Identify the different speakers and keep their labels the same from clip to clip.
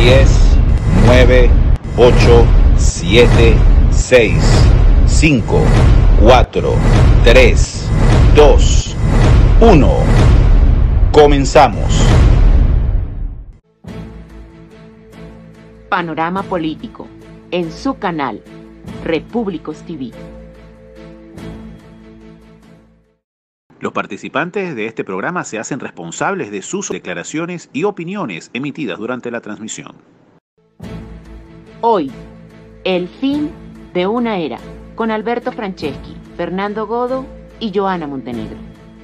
Speaker 1: 10, 9, 8, 7, 6, 5, 4, 3, 2, 1. Comenzamos.
Speaker 2: Panorama político en su canal Repúblicos TV.
Speaker 3: Los participantes de este programa se hacen responsables de sus declaraciones y opiniones emitidas durante la transmisión.
Speaker 2: Hoy, el fin de una era, con Alberto Franceschi, Fernando Godo y Joana Montenegro.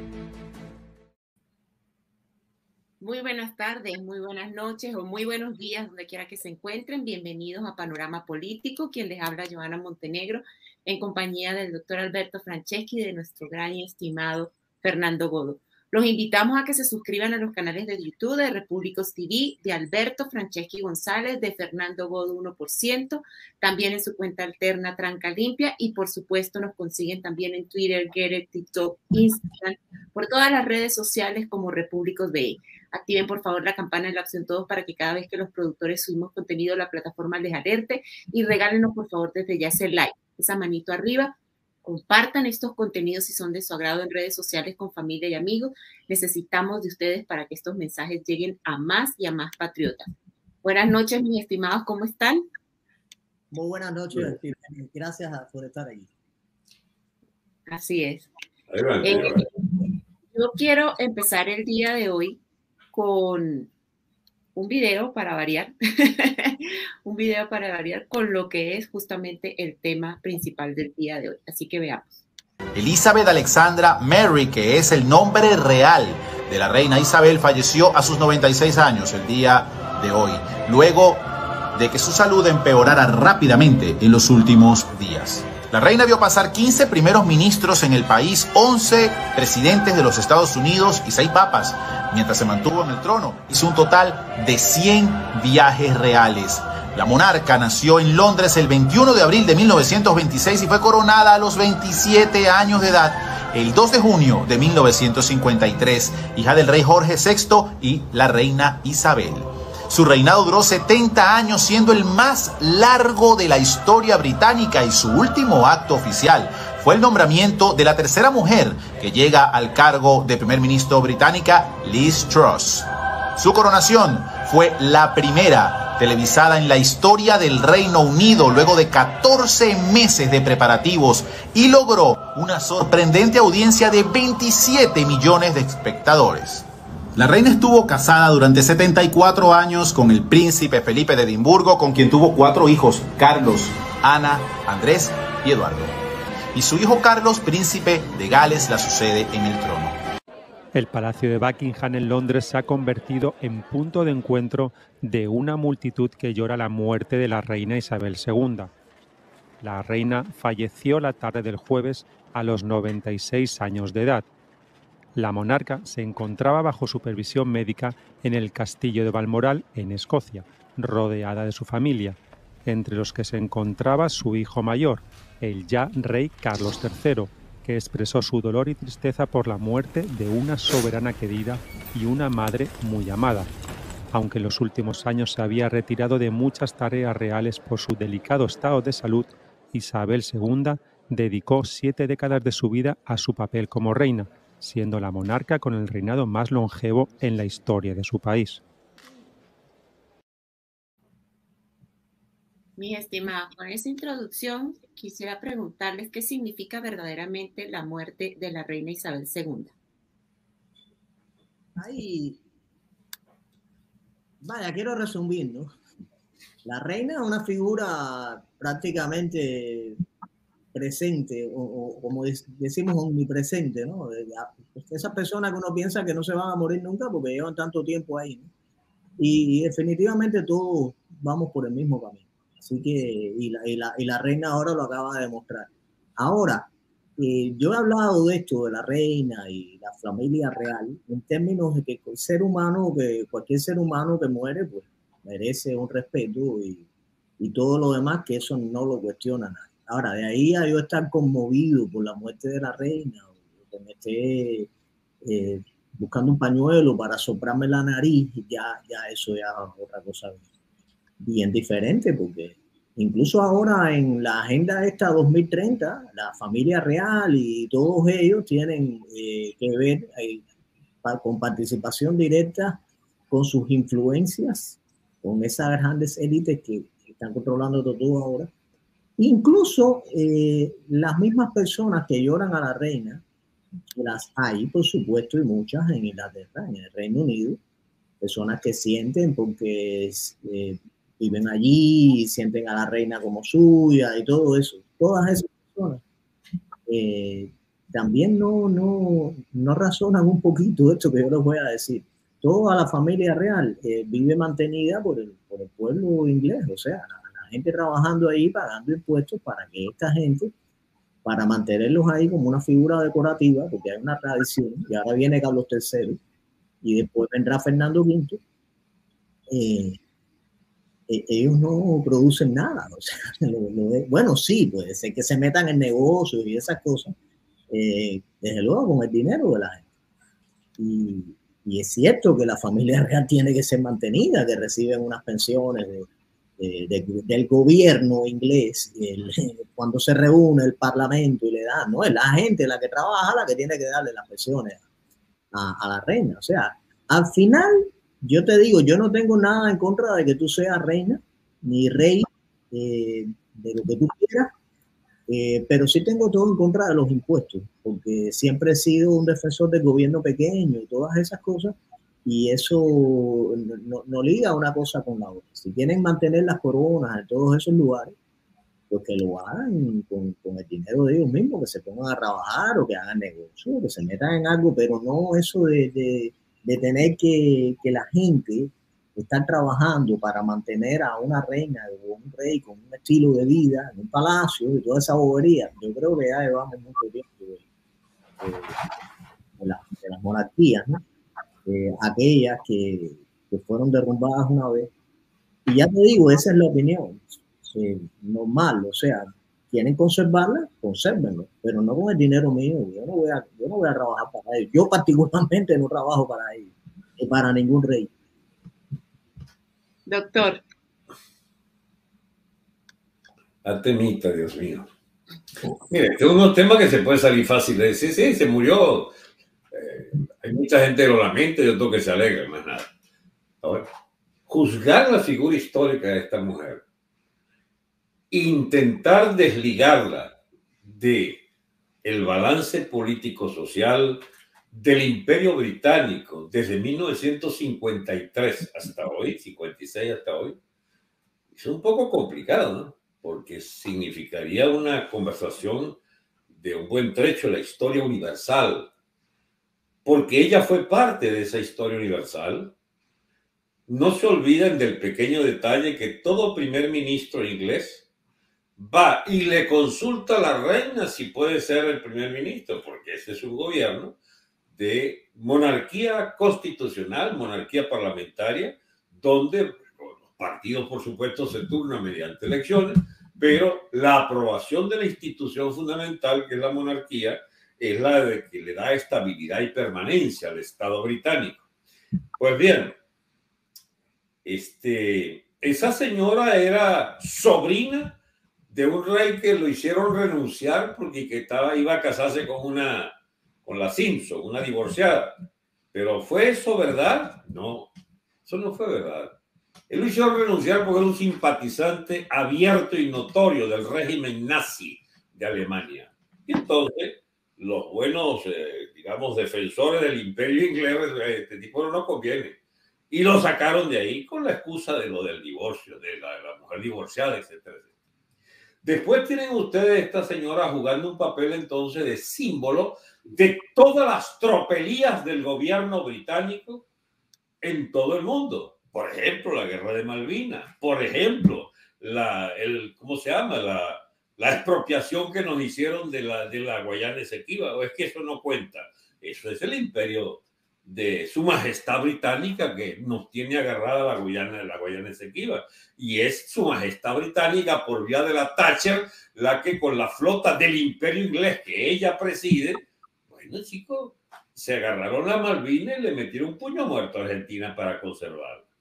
Speaker 4: Muy buenas tardes, muy buenas noches o muy buenos días, donde quiera que se encuentren. Bienvenidos a Panorama Político. Quien les habla, Joana Montenegro, en compañía del doctor Alberto Franceschi y de nuestro gran y estimado Fernando Godo. Los invitamos a que se suscriban a los canales de YouTube de Repúblicos TV, de Alberto Franceschi González, de Fernando Godo 1%, también en su cuenta alterna Tranca Limpia, y por supuesto nos consiguen también en Twitter, Getter, TikTok, Instagram, por todas las redes sociales como Repúblicos BE. Activen por favor la campana de la opción todos para que cada vez que los productores subimos contenido la plataforma les alerte, y regálenos por favor desde ya ese like, esa manito arriba. Compartan estos contenidos si son de su agrado en redes sociales con familia y amigos. Necesitamos de ustedes para que estos mensajes lleguen a más y a más patriotas. Buenas noches, mis estimados, ¿cómo están?
Speaker 5: Muy buenas noches, gracias por estar aquí.
Speaker 4: Así es. Yo quiero empezar el día de hoy con un video para variar, un video para variar con lo que es justamente el tema principal del día de hoy. Así que veamos.
Speaker 3: Elizabeth Alexandra Mary, que es el nombre real de la reina Isabel, falleció a sus 96 años el día de hoy, luego de que su salud empeorara rápidamente en los últimos días. La reina vio pasar 15 primeros ministros en el país, 11 presidentes de los Estados Unidos y 6 papas, mientras se mantuvo en el trono. Hizo un total de 100 viajes reales. La monarca nació en Londres el 21 de abril de 1926 y fue coronada a los 27 años de edad el 2 de junio de 1953, hija del rey Jorge VI y la reina Isabel. Su reinado duró 70 años, siendo el más largo de la historia británica, y su último acto oficial fue el nombramiento de la tercera mujer que llega al cargo de primer ministro británica, Liz Truss. Su coronación fue la primera televisada en la historia del Reino Unido luego de 14 meses de preparativos y logró una sorprendente audiencia de 27 millones de espectadores. La reina estuvo casada durante 74 años con el príncipe Felipe de Edimburgo, con quien tuvo 4 hijos: Carlos, Ana, Andrés y Eduardo. Y su hijo Carlos, príncipe de Gales, la sucede en el trono.
Speaker 6: El Palacio de Buckingham en Londres se ha convertido en punto de encuentro de una multitud que llora la muerte de la reina Isabel II. La reina falleció la tarde del jueves a los 96 años de edad. La monarca se encontraba bajo supervisión médica en el castillo de Balmoral, en Escocia, rodeada de su familia, entre los que se encontraba su hijo mayor, el ya rey Carlos III, que expresó su dolor y tristeza por la muerte de una soberana querida y una madre muy amada. Aunque en los últimos años se había retirado de muchas tareas reales por su delicado estado de salud, Isabel II dedicó 7 décadas de su vida a su papel como reina, siendo la monarca con el reinado más longevo en la historia de su país.
Speaker 4: Mis estimados, con esa introducción quisiera preguntarles qué significa verdaderamente la muerte de la reina Isabel II.
Speaker 5: Vaya, quiero resumir, ¿no? La reina es una figura prácticamente presente, o como decimos, omnipresente, ¿no? Esas personas que uno piensa que no se van a morir nunca porque llevan tanto tiempo ahí, ¿no? Y definitivamente todos vamos por el mismo camino. Así que, y la reina ahora lo acaba de demostrar. Ahora, yo he hablado de esto, de la reina y la familia real, en términos de que cualquier ser humano que muere, pues merece un respeto y todo lo demás, que eso no lo cuestiona nadie. Ahora, de ahí a yo estar conmovido por la muerte de la reina, o que me esté buscando un pañuelo para soplarme la nariz, ya eso ya es otra cosa. bien diferente, porque incluso ahora en la agenda esta 2030, la familia real y todos ellos tienen que ver con participación directa con sus influencias, con esas grandes élites que están controlando todo ahora. Incluso las mismas personas que lloran a la reina, las hay, por supuesto, y muchas en Inglaterra, en el Reino Unido, personas que sienten porque viven allí, sienten a la reina como suya y todo eso. Todas esas personas también no razonan un poquito esto que yo les voy a decir. Toda la familia real vive mantenida por el pueblo inglés, o sea, la gente trabajando ahí, pagando impuestos para que esta gente, para mantenerlos ahí como una figura decorativa, porque hay una tradición, y ahora viene Carlos III, y después vendrá Fernando V, ellos no producen nada. O sea, bueno, sí, puede ser que se metan en negocios y esas cosas, desde luego con el dinero de la gente. Y es cierto que la familia real tiene que ser mantenida, que reciben unas pensiones del gobierno inglés, cuando se reúne el parlamento y le dan, no es la gente la que trabaja la que tiene que darle las pensiones a la reina. O sea, al final, yo te digo, yo no tengo nada en contra de que tú seas reina ni rey de lo que tú quieras, pero sí tengo todo en contra de los impuestos, porque siempre he sido un defensor del gobierno pequeño y todas esas cosas, y eso no liga una cosa con la otra. Si quieren mantener las coronas en todos esos lugares, pues que lo hagan con el dinero de ellos mismos, que se pongan a trabajar o que hagan negocio, que se metan en algo, pero no eso de tener que la gente estar trabajando para mantener a una reina o un rey con un estilo de vida en un palacio y toda esa bobería. Yo creo que ya llevamos mucho tiempo de las monarquías, ¿no? Aquellas que fueron derrumbadas una vez. Y ya te digo, esa es la opinión normal. O sea, quieren conservarla, consérvenlo, pero no con el dinero mío. Yo no voy a trabajar para ellos. Yo particularmente no trabajo para ellos, ni para ningún rey.
Speaker 4: Doctor.
Speaker 7: La temita, Dios mío. Mire, este es un tema que se puede salir fácil de decir, sí, se murió. Hay mucha gente que lo lamenta y otro que se alegra, más nada. Ahora, juzgar la figura histórica de esta mujer, intentar desligarla de el balance político-social del Imperio Británico desde 1953 hasta hoy, 56 hasta hoy, es un poco complicado, ¿no? Porque significaría una conversación de un buen trecho de la historia universal, porque ella fue parte de esa historia universal. No se olviden del pequeño detalle que todo primer ministro inglés va y le consulta a la reina si puede ser el primer ministro, porque ese es un gobierno de monarquía constitucional, monarquía parlamentaria, donde los partidos, por supuesto, se turnan mediante elecciones, pero la aprobación de la institución fundamental, que es la monarquía, es la de que le da estabilidad y permanencia al Estado británico. Pues bien, esa señora era sobrina de un rey que lo hicieron renunciar porque iba a casarse con la Simpson, una divorciada. Pero ¿fue eso verdad? No, eso no fue verdad. Él lo hicieron renunciar porque era un simpatizante abierto y notorio del régimen nazi de Alemania. Y entonces los buenos, digamos, defensores del imperio inglés, este tipo no conviene. Y lo sacaron de ahí con la excusa de lo del divorcio, de la mujer divorciada, etcétera, etcétera. Después tienen ustedes esta señora jugando un papel entonces de símbolo de todas las tropelías del gobierno británico en todo el mundo. Por ejemplo, la guerra de Malvinas. Por ejemplo, ¿cómo se llama? La expropiación que nos hicieron de la Guayana Esequiba. ¿O es que eso no cuenta? Eso es el imperio de su majestad británica que nos tiene agarrada la Guayana Esequiba. Y es su majestad británica por vía de la Thatcher la que con la flota del imperio inglés que ella preside, bueno, chicos, se agarraron a Malvinas y le metieron un puño muerto a Argentina para conservarla.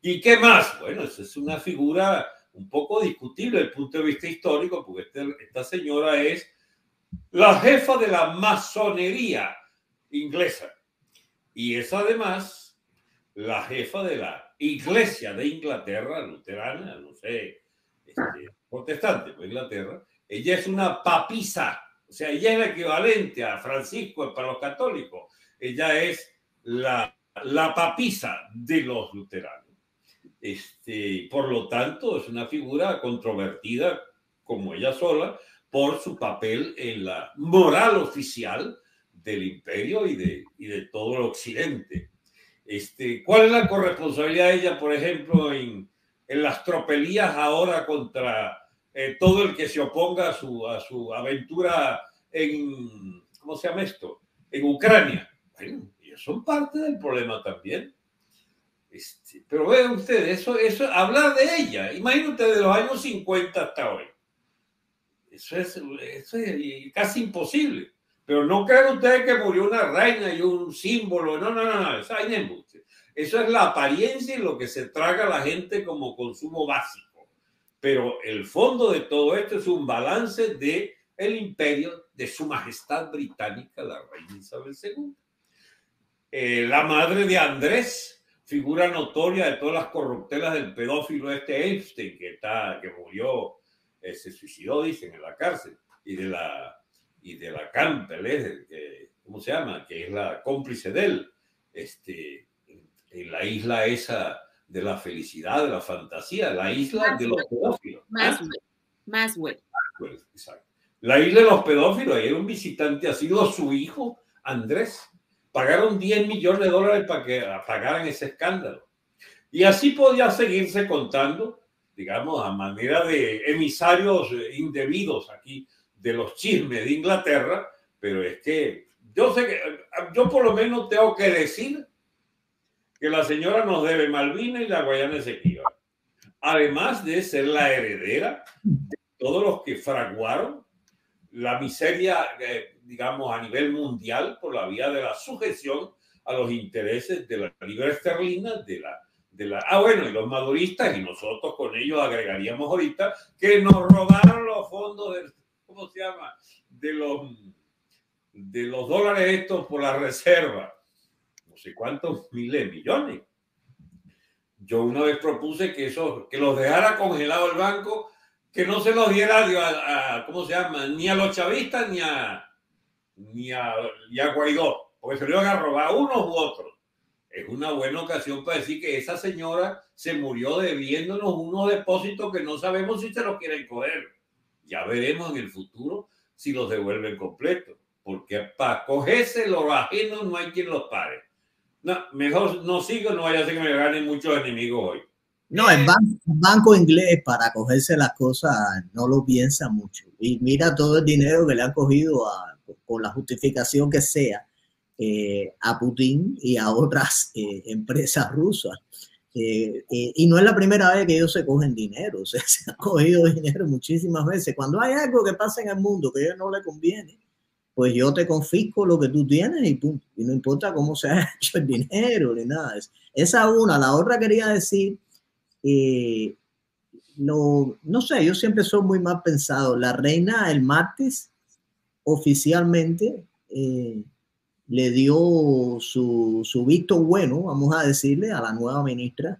Speaker 7: ¿Y qué más? Bueno, esa es una figura un poco discutible desde el punto de vista histórico, porque esta señora es la jefa de la masonería inglesa y es además la jefa de la Iglesia de Inglaterra, luterana, no sé, protestante de Inglaterra. Ella es una papisa, o sea, ella es el equivalente a Francisco para los católicos. Ella es la papisa de los luteranos. Por lo tanto, es una figura controvertida como ella sola por su papel en la moral oficial del imperio y de todo el occidente. ¿Cuál es la corresponsabilidad de ella, por ejemplo, en las tropelías ahora contra todo el que se oponga a su aventura en, ¿cómo se llama esto?, en Ucrania? Bueno, ellos son parte del problema también. Pero vean ustedes, eso, hablar de ella, imagínate de los años 50 hasta hoy. Eso es casi imposible. Pero no crean ustedes que murió una reina y un símbolo. No. Eso es la apariencia y lo que se traga a la gente como consumo básico. Pero el fondo de todo esto es un balance del imperio de su majestad británica, la reina Isabel II. La madre de Andrés, figura notoria de todas las corruptelas del pedófilo Epstein, que murió, se suicidó, dicen, en la cárcel, y de la Campbell, ¿cómo se llama?, que es la cómplice de él, en la isla esa de la felicidad, de la fantasía, la isla de los pedófilos.
Speaker 4: Maswell.
Speaker 7: Exacto. La isla de los pedófilos, ahí era un visitante, ha sido su hijo, Andrés. Pagaron $10 millones para que apagaran ese escándalo. Y así podía seguirse contando, digamos, a manera de emisarios indebidos aquí de los chismes de Inglaterra, pero es que yo por lo menos tengo que decir que la señora nos debe Malvinas y la Guayana Esequiba, además de ser la heredera de todos los que fraguaron la miseria, digamos, a nivel mundial por la vía de la sujeción a los intereses de la libra esterlina, bueno, y los maduristas, y nosotros con ellos agregaríamos ahorita que nos robaron los fondos ¿cómo se llama?, de los dólares estos por la reserva, no sé cuántos miles de millones. Yo una vez propuse que los dejara congelado el banco, que no se los diera ¿cómo se llama?, ni a los chavistas ni a Guaidó, porque se lo iban a robar unos u otros. Es una buena ocasión para decir que esa señora se murió debiéndonos unos depósitos que no sabemos si se los quieren coger. Ya veremos en el futuro si los devuelven completos, porque para cogerse los ajenos no hay quien los pare. No, mejor no sigo, no vaya a ser que me ganen muchos enemigos hoy.
Speaker 5: No, el banco inglés para cogerse las cosas no lo piensa mucho. Y mira todo el dinero que le han cogido con la justificación que sea a Putin y a otras empresas rusas. Y no es la primera vez que ellos se cogen dinero. O sea, se han cogido dinero muchísimas veces. Cuando hay algo que pasa en el mundo que a ellos no les conviene, pues yo te confisco lo que tú tienes y punto. Y no importa cómo se ha hecho el dinero ni nada de eso. Esa una. La otra quería decir... no sé, yo siempre soy muy mal pensado. La reina el martes oficialmente le dio su visto bueno, vamos a decirle, a la nueva ministra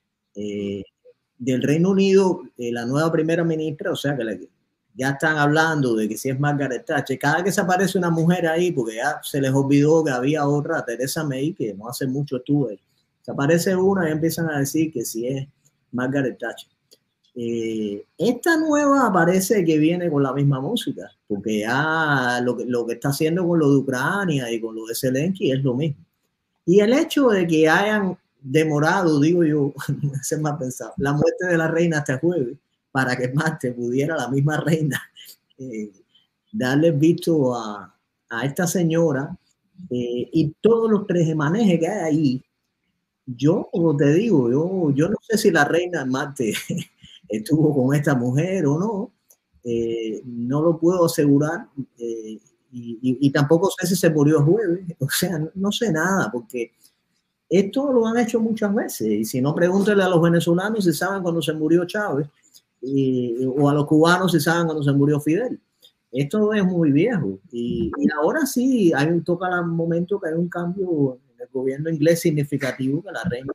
Speaker 5: del Reino Unido, la nueva primera ministra, o sea que ya están hablando de que si es Margaret Thatcher. Cada vez que se aparece una mujer ahí, porque ya se les olvidó que había otra, Theresa May, que no hace mucho estuvo ahí. Se aparece una y empiezan a decir que si es Margaret Thatcher. Esta nueva parece que viene con la misma música, porque ya lo que está haciendo con lo de Ucrania y con lo de Zelensky es lo mismo. Y el hecho de que hayan demorado, digo yo, se me ha pensado, la muerte de la reina hasta el jueves, para que martes pudiera la misma reina darle visto a esta señora y todos los trejemanejes que hay ahí. Yo, como te digo, yo no sé si la reina Marte estuvo con esta mujer o no, no lo puedo asegurar, y tampoco sé si se murió el jueves, o sea, no sé nada, porque Esto lo han hecho muchas veces, y si no, pregúntele a los venezolanos si saben cuando se murió Chávez, o a los cubanos si saben cuando se murió Fidel. Esto es muy viejo, y ahora sí toca el momento que hay un cambio en el gobierno inglés significativo, que la reina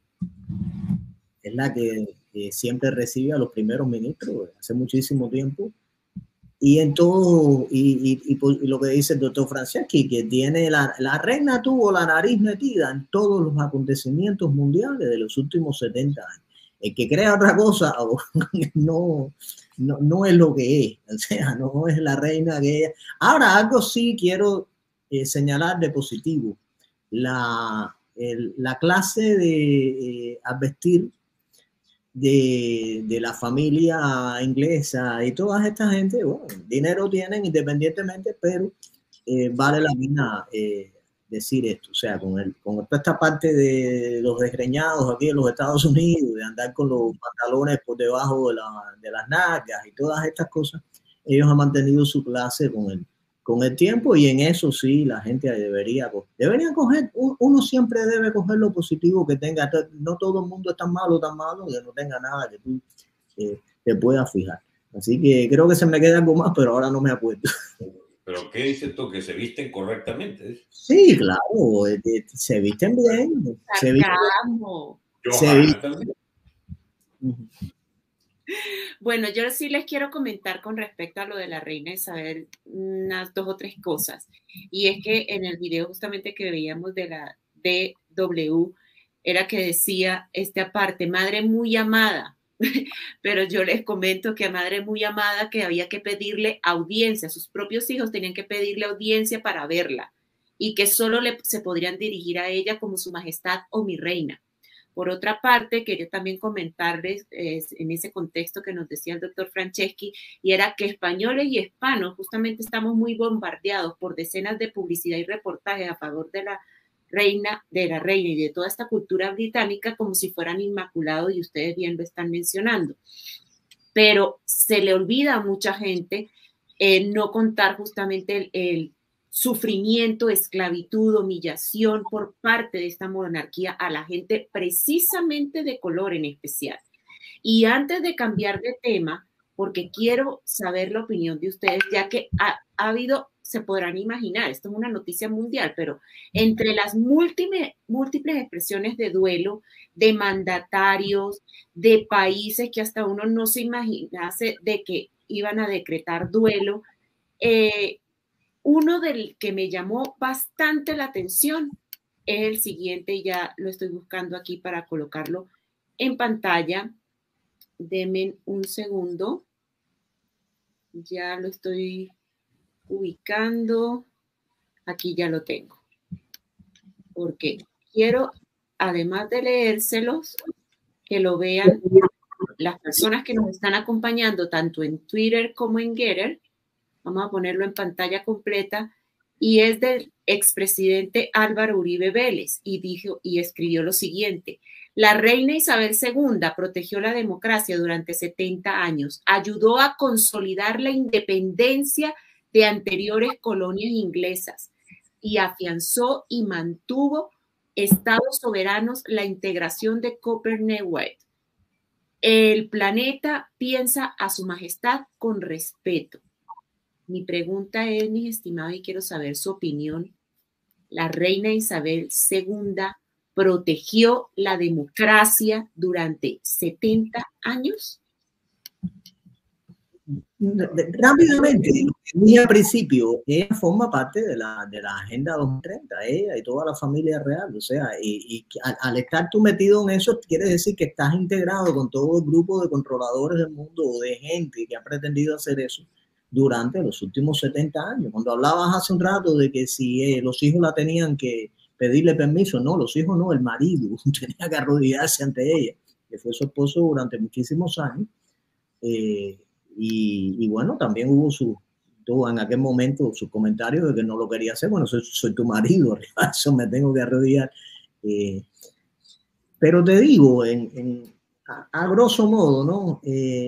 Speaker 5: es la que siempre recibe a los primeros ministros hace muchísimo tiempo. Y en todo, y lo que dice el doctor Franceschi, que tiene la reina tuvo la nariz metida en todos los acontecimientos mundiales de los últimos 70 años. El que crea otra cosa no es lo que es, o sea, no es la reina que ella. Ahora, algo sí quiero señalar de positivo: la clase de vestir de la familia inglesa y toda esta gente, bueno, dinero tienen independientemente, pero vale la pena decir esto. O sea, con toda esta parte de los desgreñados aquí en los Estados Unidos, de andar con los pantalones por debajo de las nalgas y todas estas cosas, ellos han mantenido su clase con el tiempo, y en eso sí la gente deberían coger, uno siempre debe coger lo positivo que tenga. No todo el mundo es tan malo que no tenga nada que tú te puedas fijar. Así que creo que se me queda algo más, pero ahora no me acuerdo.
Speaker 7: ¿Pero qué dices tú? ¿Que se visten correctamente?
Speaker 5: Sí, claro, se visten bien. Se visten.
Speaker 4: Bueno, yo sí les quiero comentar con respecto a lo de la reina Isabel unas 2 o 3 cosas. Y es que en el video justamente que veíamos de la DW era que decía esta parte, madre muy amada. Pero yo les comento que a madre muy amada que había que pedirle audiencia, sus propios hijos tenían que pedirle audiencia para verla, y que solo se podrían dirigir a ella como su majestad o mi reina. Por otra parte, quería también comentarles en ese contexto que nos decía el doctor Franceschi, y era que españoles y hispanos justamente estamos muy bombardeados por decenas de publicidad y reportajes a favor de la reina y de toda esta cultura británica como si fueran inmaculados, y ustedes bien lo están mencionando. Pero se le olvida a mucha gente no contar justamente el sufrimiento, esclavitud, humillación por parte de esta monarquía a la gente precisamente de color en especial. Y antes de cambiar de tema, porque quiero saber la opinión de ustedes, ya que ha habido, se podrán imaginar, esto es una noticia mundial, pero entre las múltiples expresiones de duelo de mandatarios, de países que hasta uno no se imaginase de que iban a decretar duelo, uno del que me llamó bastante la atención es el siguiente, y ya lo estoy buscando aquí para colocarlo en pantalla. Denme un segundo. Ya lo estoy ubicando. Aquí ya lo tengo. Porque quiero, además de leérselos, que lo vean las personas que nos están acompañando, tanto en Twitter como en Getter. Vamos a ponerlo en pantalla completa, y es del expresidente Álvaro Uribe Vélez, y escribió lo siguiente: la reina Isabel II protegió la democracia durante 70 años, ayudó a consolidar la independencia de anteriores colonias inglesas y afianzó y mantuvo estados soberanos la integración de Copper-Newell. El planeta piensa a su majestad con respeto. Mi pregunta es, mis estimados, y quiero saber su opinión: ¿la reina Isabel II protegió la democracia durante 70 años?
Speaker 5: Rápidamente, dije al principio, ella forma parte de la Agenda 2030, ella y toda la familia real. O sea, y al estar tú metido en eso, quiere decir que estás integrado con todo el grupo de controladores del mundo, o de gente que ha pretendido hacer eso durante los últimos 70 años. Cuando hablabas hace un rato de que si los hijos la tenían que pedirle permiso, no, los hijos no, el marido tenía que arrodillarse ante ella, que fue su esposo durante muchísimos años. Y bueno, también tuvo en aquel momento sus comentarios de que no lo quería hacer. Bueno, soy tu marido, eso me tengo que arrodillar. Pero te digo, a grosso modo, ¿no?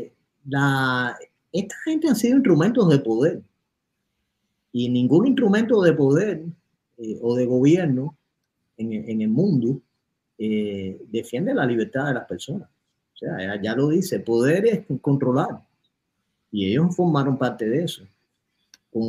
Speaker 5: Esta gente han sido instrumentos de poder, y ningún instrumento de poder o de gobierno en el mundo defiende la libertad de las personas. O sea, ya lo dice, poder es controlar. Y ellos formaron parte de eso. Con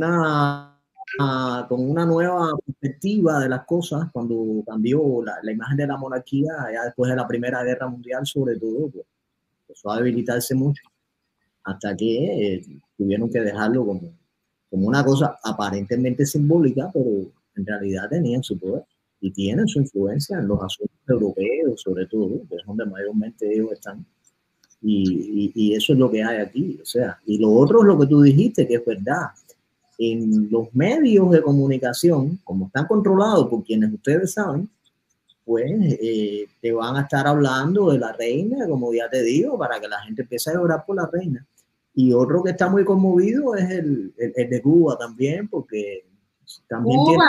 Speaker 5: una nueva perspectiva de las cosas, cuando cambió la imagen de la monarquía, ya después de la Primera Guerra Mundial, sobre todo, pues, empezó a debilitarse mucho, hasta que tuvieron que dejarlo como una cosa aparentemente simbólica, pero en realidad tenían su poder y tienen su influencia en los asuntos europeos, sobre todo, que es donde mayormente ellos están. Y eso es lo que hay aquí. O sea, y lo otro es lo que tú dijiste, que es verdad. En los medios de comunicación, como están controlados por quienes ustedes saben, pues te van a estar hablando de la reina, como ya te digo, para que la gente empiece a llorar por la reina. Y otro que está muy conmovido es el de Cuba también, porque también
Speaker 4: Cuba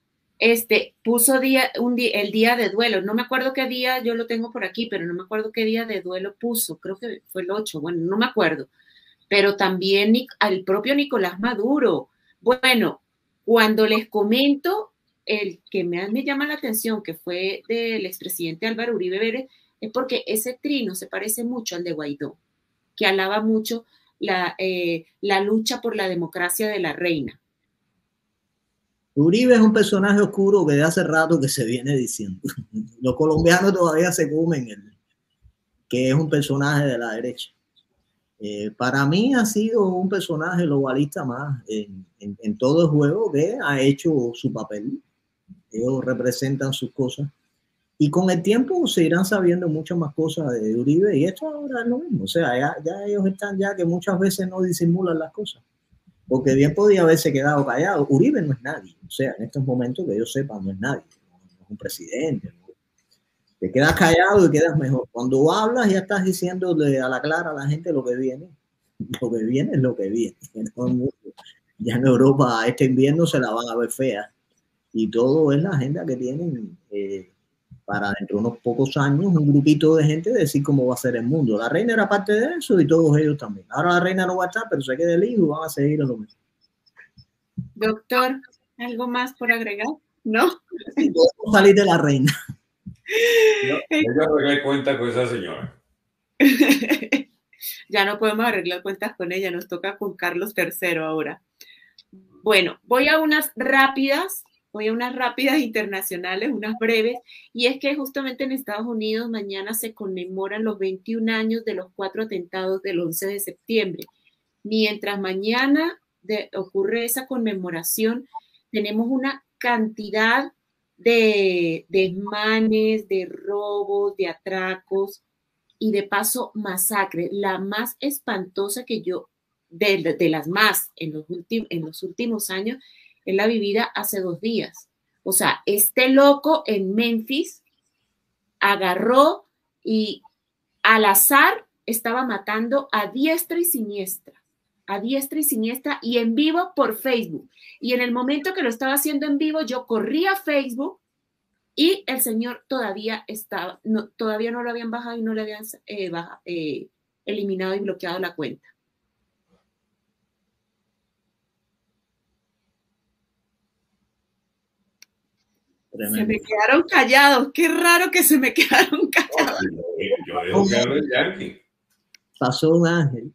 Speaker 4: puso el día de duelo. No me acuerdo qué día, yo lo tengo por aquí, pero no me acuerdo qué día de duelo puso. Creo que fue el 8, bueno, no me acuerdo. Pero también al propio Nicolás Maduro. Bueno, cuando les comento, el que me llama la atención, que fue del expresidente Álvaro Uribe Vélez, es porque ese trino se parece mucho al de Guaidó, que alaba mucho la lucha por la democracia de la reina.
Speaker 5: Uribe es un personaje oscuro que de hace rato que se viene diciendo. Los colombianos todavía se comen que es un personaje de la derecha. Para mí ha sido un personaje globalista más en todo el juego, que ha hecho su papel. Ellos representan sus cosas. Y con el tiempo se irán sabiendo muchas más cosas de Uribe, y esto ahora es lo mismo. O sea, ya ellos están ya que muchas veces no disimulan las cosas. Porque bien podía haberse quedado callado. Uribe no es nadie. O sea, en estos momentos que yo sepa, no es nadie. No es un presidente. ¿No? Te quedas callado y quedas mejor. Cuando hablas ya estás diciéndole a la clara a la gente lo que viene. Lo que viene es lo que viene. Ya en Europa este invierno se la van a ver fea. Y todo es la agenda que tienen para dentro de unos pocos años un grupito de gente decir cómo va a ser el mundo. La reina era parte de eso y todos ellos también. Ahora la reina no va a estar, pero se queda el hijo y van a seguir en lo mismo.
Speaker 4: Doctor, ¿algo más por agregar? ¿No?
Speaker 5: Sí, podemos salir de la reina.
Speaker 7: Yo arreglé cuenta con esa señora.
Speaker 4: Ya no podemos arreglar cuentas con ella, nos toca con Carlos III ahora. Bueno, voy a unas rápidas internacionales, unas breves, y es que justamente en Estados Unidos mañana se conmemoran los 21 años de los 4 atentados del 11 de septiembre. Mientras mañana ocurre esa conmemoración, tenemos una cantidad de desmanes, de robos, de atracos y de paso masacres. La más espantosa que yo, de las más en los últimos años, es la vivida hace 2 días. O sea, este loco en Memphis agarró y al azar estaba matando a diestra y siniestra y en vivo por Facebook. Y en el momento que lo estaba haciendo en vivo, yo corrí a Facebook y el señor todavía no lo habían bajado y no le habían eliminado y bloqueado la cuenta. Tremendo. Se me quedaron callados. Qué raro que se me quedaron callados.
Speaker 7: Yo dejo que hable el Yankee.
Speaker 5: Pasó un ángel.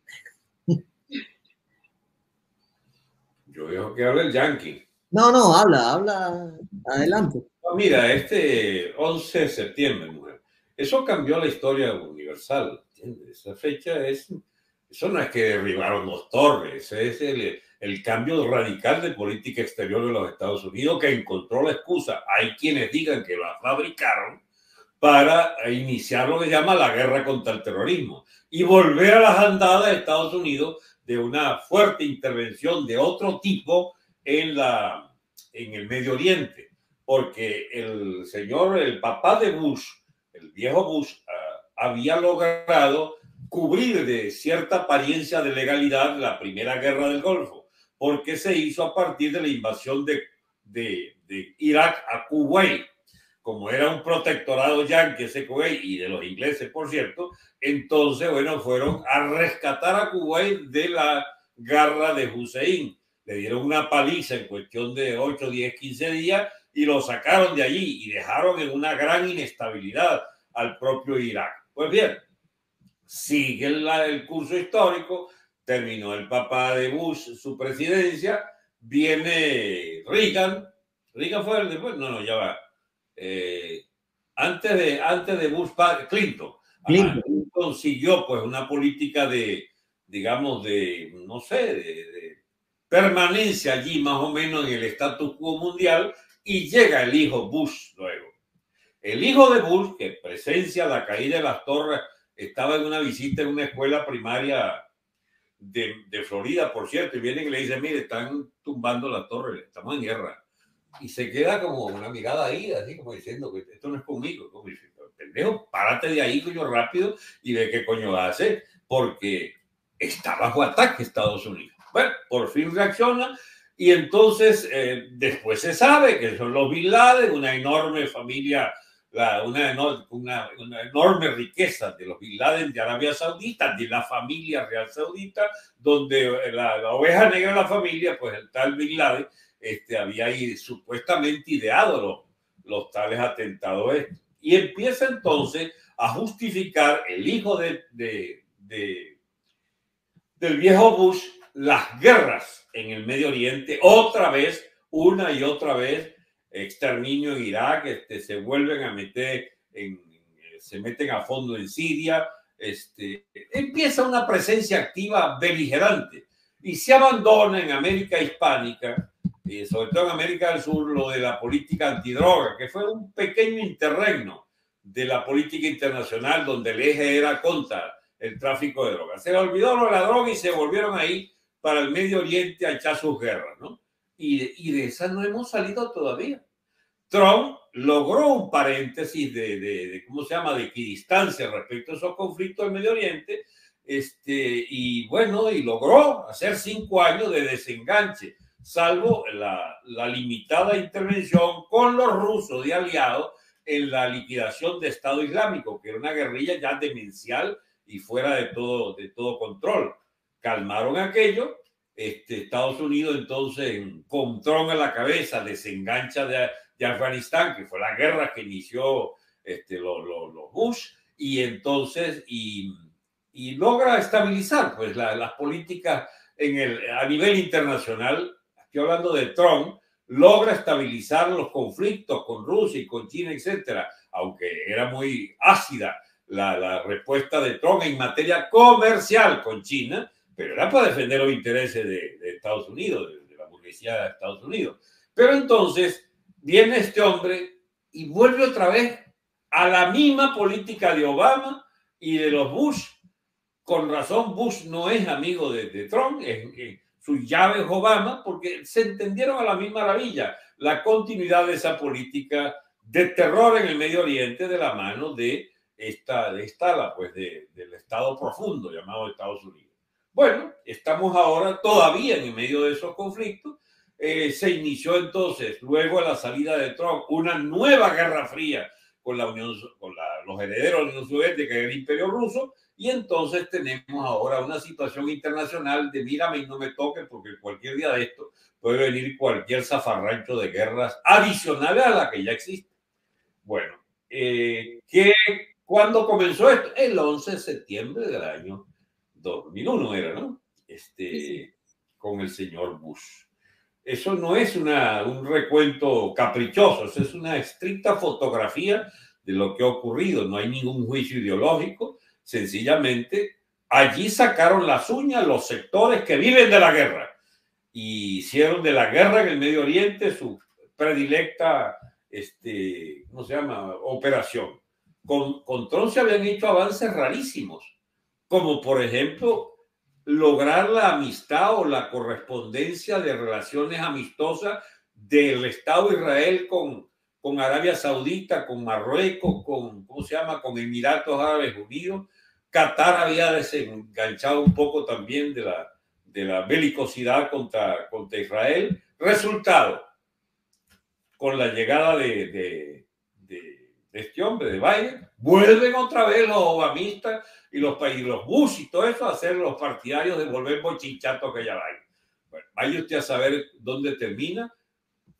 Speaker 7: Yo dejo que hable el Yankee.
Speaker 5: No, habla. Adelante.
Speaker 7: No, mira, este 11 de septiembre, mujer, eso cambió la historia universal. ¿Entiendes? Esa fecha eso no es que derribaron 2 torres, es el cambio radical de política exterior de los Estados Unidos, que encontró la excusa. Hay quienes digan que la fabricaron para iniciar lo que se llama la guerra contra el terrorismo y volver a las andadas de Estados Unidos de una fuerte intervención de otro tipo en el Medio Oriente, porque el papá de Bush, el viejo Bush, había logrado cubrir de cierta apariencia de legalidad la primera guerra del Golfo, porque se hizo a partir de la invasión de Irak a Kuwait. Como era un protectorado yanqui ese Kuwait, y de los ingleses, por cierto, entonces, bueno, fueron a rescatar a Kuwait de la garra de Hussein. Le dieron una paliza en cuestión de 8, 10, 15 días y lo sacaron de allí y dejaron en una gran inestabilidad al propio Irak. Pues bien, sigue el curso histórico, terminó el papá de Bush su presidencia, viene Reagan fue el después, no, ya va. Antes de Bush, Clinton. Clinton siguió pues una política de, digamos, de, no sé, de permanencia allí más o menos en el status quo mundial, y llega el hijo Bush luego. El hijo de Bush, que presencia la caída de las torres, estaba en una visita en una escuela primaria de Florida, por cierto, y vienen y le dicen, mire, están tumbando la torre, estamos en guerra. Y se queda como una mirada ahí, así como diciendo que esto no es conmigo. Como diciendo, pendejo, párate de ahí, coño, rápido, y ve qué coño va a hacer, porque está bajo ataque Estados Unidos. Bueno, por fin reacciona, y entonces después se sabe que son los Bin Laden, una enorme familia, una enorme riqueza de los Bin Laden de Arabia Saudita, de la familia real saudita, donde la oveja negra de la familia, pues el tal Bin Laden, había ahí supuestamente ideado los tales atentados. Y empieza entonces a justificar el hijo del viejo Bush las guerras en el Medio Oriente, otra vez, una y otra vez, exterminio en Irak, se vuelven a meter, se meten a fondo en Siria, empieza una presencia activa beligerante y se abandona en América hispánica, y sobre todo en América del Sur, lo de la política antidroga, que fue un pequeño interregno de la política internacional donde el eje era contra el tráfico de drogas. Se le olvidó lo de la droga y se volvieron ahí para el Medio Oriente a echar sus guerras, ¿no? Y de esa no hemos salido todavía. Trump logró un paréntesis de ¿cómo se llama?, de equidistancia respecto a esos conflictos del Medio Oriente, y bueno, y logró hacer 5 años de desenganche, salvo la limitada intervención con los rusos de aliados en la liquidación de Estado Islámico, que era una guerrilla ya demencial y fuera de todo control. Calmaron aquello. Estados Unidos entonces, con Trump a la cabeza, desengancha de Afganistán, que fue la guerra que inició los Bush, y entonces y logra estabilizar pues las políticas a nivel internacional. Estoy hablando de Trump, logra estabilizar los conflictos con Rusia y con China, etcétera, aunque era muy ácida la respuesta de Trump en materia comercial con China, pero era para defender los intereses de Estados Unidos, de la burguesía de Estados Unidos. Pero entonces viene este hombre y vuelve otra vez a la misma política de Obama y de los Bush. Con razón, Bush no es amigo de Trump, su llave es Obama, porque se entendieron a la misma maravilla. La continuidad de esa política de terror en el Medio Oriente de la mano del Estado profundo llamado Estados Unidos. Bueno, estamos ahora todavía en medio de esos conflictos. Se inició entonces, luego de la salida de Trump, una nueva guerra fría con los herederos de la Unión Soviética y el Imperio Ruso, y entonces tenemos ahora una situación internacional de mírame y no me toques, porque cualquier día de esto puede venir cualquier zafarrancho de guerras adicionales a la que ya existe. Bueno, ¿cuándo comenzó esto? El 11 de septiembre del año 2001 era, ¿no? Con el señor Bush. Eso no es un recuento caprichoso, eso es una estricta fotografía de lo que ha ocurrido. No hay ningún juicio ideológico, sencillamente allí sacaron las uñas los sectores que viven de la guerra y hicieron de la guerra en el Medio Oriente su predilecta, ¿cómo se llama?, operación. Con Trump se habían hecho avances rarísimos, como por ejemplo lograr la amistad o la correspondencia de relaciones amistosas del Estado de Israel con Arabia Saudita, con Marruecos, ¿cómo se llama?, con Emiratos Árabes Unidos. Qatar había desenganchado un poco también de la belicosidad contra Israel. Resultado, con la llegada de este hombre, de Biden, vuelven otra vez los obamistas y los Bush y todo eso a ser los partidarios de volver bochinchato aquella vaina. Bueno, vaya usted a saber dónde termina.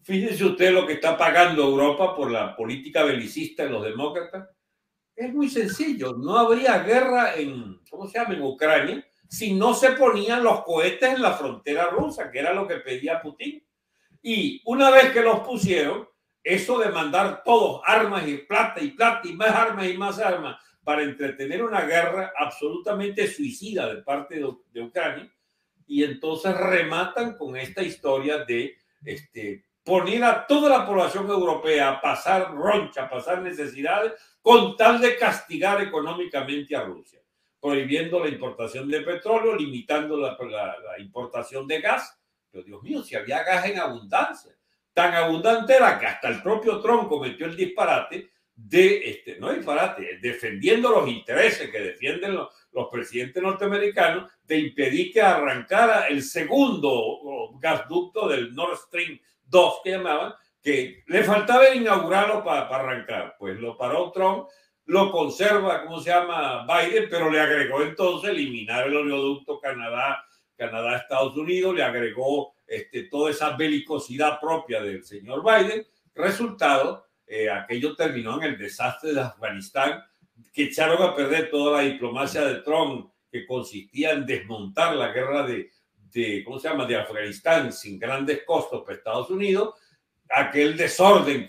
Speaker 7: Fíjense usted lo que está pagando Europa por la política belicista de los demócratas. Es muy sencillo. No habría guerra en Ucrania si no se ponían los cohetes en la frontera rusa, que era lo que pedía Putin. Y una vez que los pusieron, eso de mandar todos armas y plata y más armas para entretener una guerra absolutamente suicida de parte de Ucrania, y entonces rematan con esta historia de poner a toda la población europea a pasar roncha, a pasar necesidades, con tal de castigar económicamente a Rusia, prohibiendo la importación de petróleo, limitando la importación de gas. Pero Dios mío, si había gas en abundancia, tan abundante era que hasta el propio Trump cometió el disparate de, no disparate, defendiendo los intereses que defienden los presidentes norteamericanos, de impedir que arrancara el segundo gasducto del Nord Stream 2 que llamaban, que le faltaba inaugurarlo para arrancar. Pues lo paró Trump, lo conserva, Biden, pero le agregó entonces eliminar el oleoducto Canadá-Estados Unidos, le agregó toda esa belicosidad propia del señor Biden. Resultado, aquello terminó en el desastre de Afganistán, que echaron a perder toda la diplomacia de Trump, que consistía en desmontar la guerra de Afganistán sin grandes costos para Estados Unidos. Aquel desorden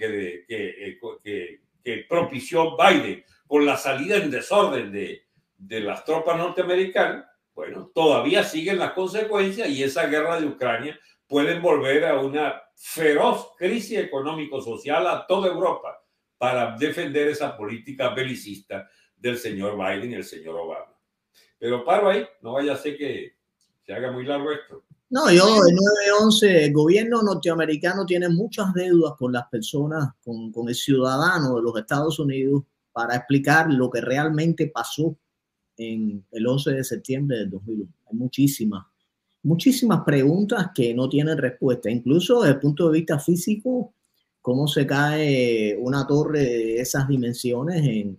Speaker 7: que propició Biden con la salida en desorden de las tropas norteamericanas, bueno, todavía siguen las consecuencias, y esa guerra de Ucrania puede volver a una feroz crisis económico-social a toda Europa para defender esa política belicista del señor Biden y el señor Obama. Pero paro ahí, no vaya a ser que se haga muy largo esto.
Speaker 5: No, el 9/11, el gobierno norteamericano tiene muchas deudas con las personas, con el ciudadano de los Estados Unidos, para explicar lo que realmente pasó en el 11 de septiembre del 2001. Hay muchísimas preguntas que no tienen respuesta, incluso desde el punto de vista físico, cómo se cae una torre de esas dimensiones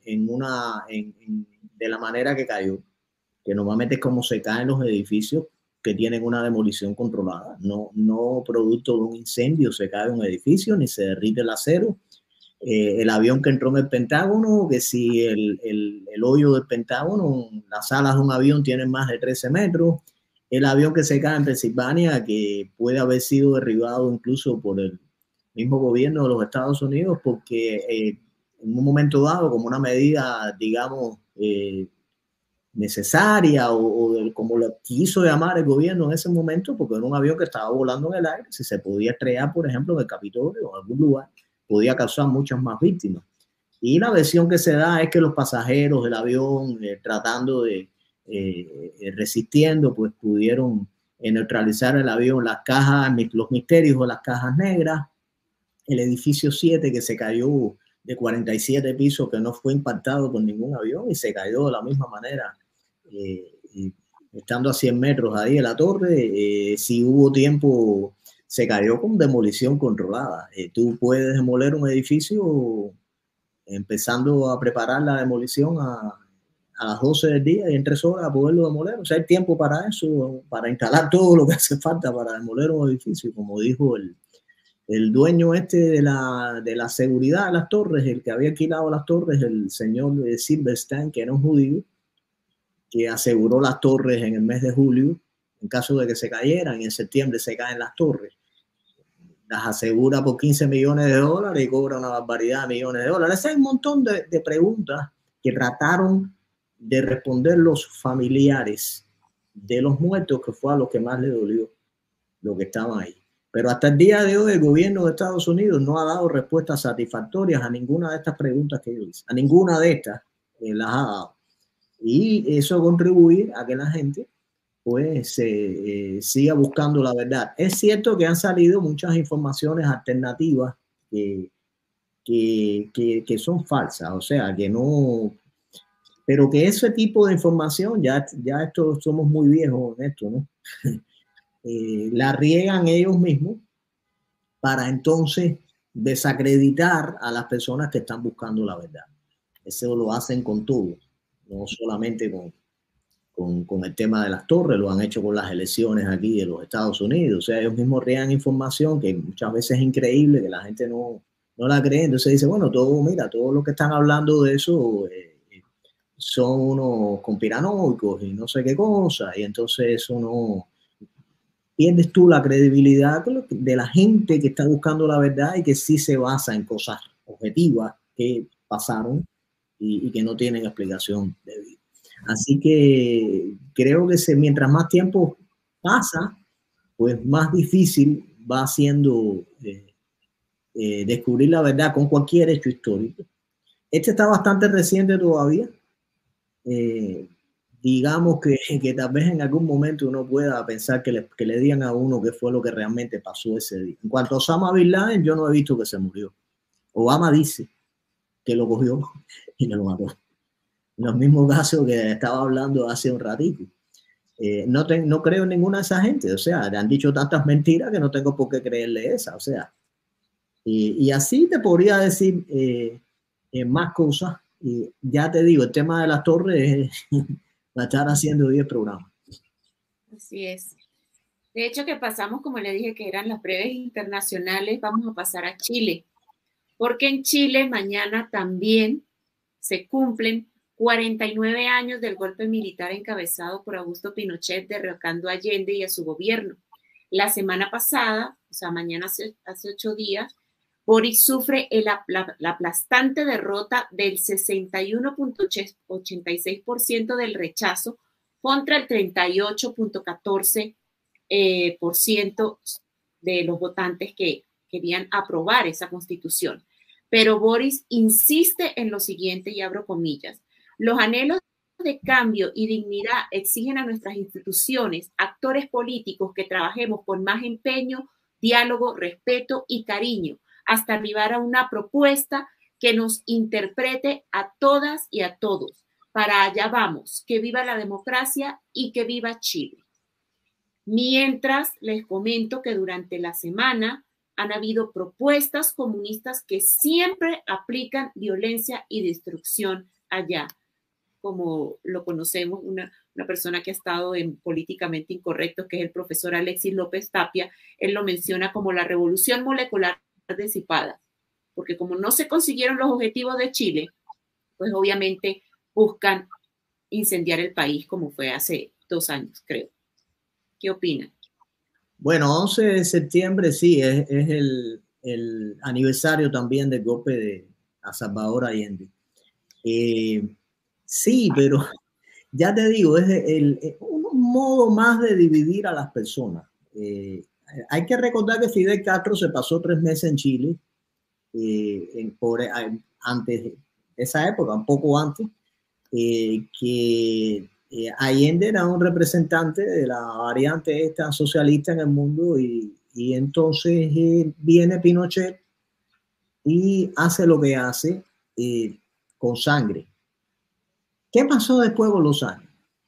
Speaker 5: de la manera que cayó, que normalmente es como se caen los edificios que tienen una demolición controlada, no producto de un incendio se cae un edificio ni se derrite el acero. El avión que entró en el Pentágono, que si el hoyo del Pentágono, las alas de un avión tienen más de 13 metros, el avión que se cae en Pensilvania, que puede haber sido derribado incluso por el mismo gobierno de los Estados Unidos, porque en un momento dado, como una medida, digamos, necesaria como lo quiso llamar el gobierno en ese momento, porque era un avión que estaba volando en el aire, si se podía estrellar, por ejemplo, en el Capitolio o en algún lugar, podía causar muchas más víctimas. Y la versión que se da es que los pasajeros del avión, tratando de resistiendo, pues pudieron neutralizar el avión, las cajas, los misterios de las cajas negras, el edificio 7 que se cayó de 47 pisos, que no fue impactado por ningún avión y se cayó de la misma manera, estando a 100 metros ahí de la torre. Si hubo tiempo, se cayó con demolición controlada. Tú puedes demoler un edificio empezando a preparar la demolición a las 12 del día y en 3 horas a poderlo demoler. O sea, hay tiempo para eso, para instalar todo lo que hace falta para demoler un edificio. Como dijo el dueño de la seguridad de las torres, el que había alquilado las torres, el señor Silverstein, que era un judío, que aseguró las torres en el mes de julio, en caso de que se cayeran, y en septiembre se caen las torres. Las asegura por $15 millones y cobra una barbaridad de millones de dólares. Hay un montón de preguntas que trataron de responder los familiares de los muertos, que fue a los que más le dolió lo que estaban ahí. Pero hasta el día de hoy el gobierno de Estados Unidos no ha dado respuestas satisfactorias a ninguna de estas preguntas que yo hice. A ninguna de estas las ha dado. Y eso contribuye a que la gente pues siga buscando la verdad. Es cierto que han salido muchas informaciones alternativas que son falsas, o sea, que no... Pero que ese tipo de información, ya esto somos muy viejos en esto, ¿no? La riegan ellos mismos para entonces desacreditar a las personas que están buscando la verdad. Eso lo hacen con todo, no solamente con el tema de las torres, lo han hecho con las elecciones aquí de los Estados Unidos. O sea, ellos mismos rean información que muchas veces es increíble, que la gente no la cree. Entonces dice, bueno, mira, todo lo que están hablando de eso son unos conspiranoicos y no sé qué cosa. Y entonces eso no... Pierdes tú la credibilidad de la gente que está buscando la verdad y que sí se basa en cosas objetivas que pasaron y que no tienen explicación debida. Así que creo que mientras más tiempo pasa, pues más difícil va siendo descubrir la verdad con cualquier hecho histórico. Este está bastante reciente todavía. Digamos que tal vez en algún momento uno pueda pensar que le digan a uno qué fue lo que realmente pasó ese día. En cuanto a Osama Bin Laden, yo no he visto que se murió. Obama dice que lo cogió y lo mató. En los mismos casos que estaba hablando hace un ratito. No creo en ninguna de esa gente. O sea, le han dicho tantas mentiras que no tengo por qué creerle esa. O sea, y así te podría decir más cosas. Y ya te digo, el tema de las torres va a estar haciendo 10 programas.
Speaker 4: Así es. De hecho, que pasamos, como le dije, que eran las breves internacionales, vamos a pasar a Chile. Porque en Chile mañana también se cumplen 49 años del golpe militar encabezado por Augusto Pinochet, derrocando a Allende y a su gobierno. La semana pasada, o sea, mañana hace 8 días, Boric sufre la aplastante derrota del 61.86% del rechazo contra el 38.14% de los votantes que querían aprobar esa constitución. Pero Boric insiste en lo siguiente, y abro comillas: los anhelos de cambio y dignidad exigen a nuestras instituciones, actores políticos, que trabajemos con más empeño, diálogo, respeto y cariño, hasta arribar a una propuesta que nos interprete a todas y a todos. Para allá vamos, que viva la democracia y que viva Chile. Mientras les comento que durante la semana han habido propuestas comunistas que siempre aplican violencia y destrucción allá. Como lo conocemos, una persona que ha estado en Políticamente Incorrecto, que es el profesor Alexis López Tapia, él lo menciona como la revolución molecular disipada, porque como no se consiguieron los objetivos de Chile, pues obviamente buscan incendiar el país, como fue hace 2 años, creo. ¿Qué opinan?
Speaker 5: Bueno, 11 de septiembre sí, es el aniversario también del golpe de Salvador Allende. Sí, pero ya te digo, es un modo más de dividir a las personas. Hay que recordar que Fidel Castro se pasó 3 meses en Chile, antes de esa época, un poco antes, que Allende era un representante de la variante esta socialista en el mundo y entonces viene Pinochet y hace lo que hace con sangre. ¿Qué pasó después con los años?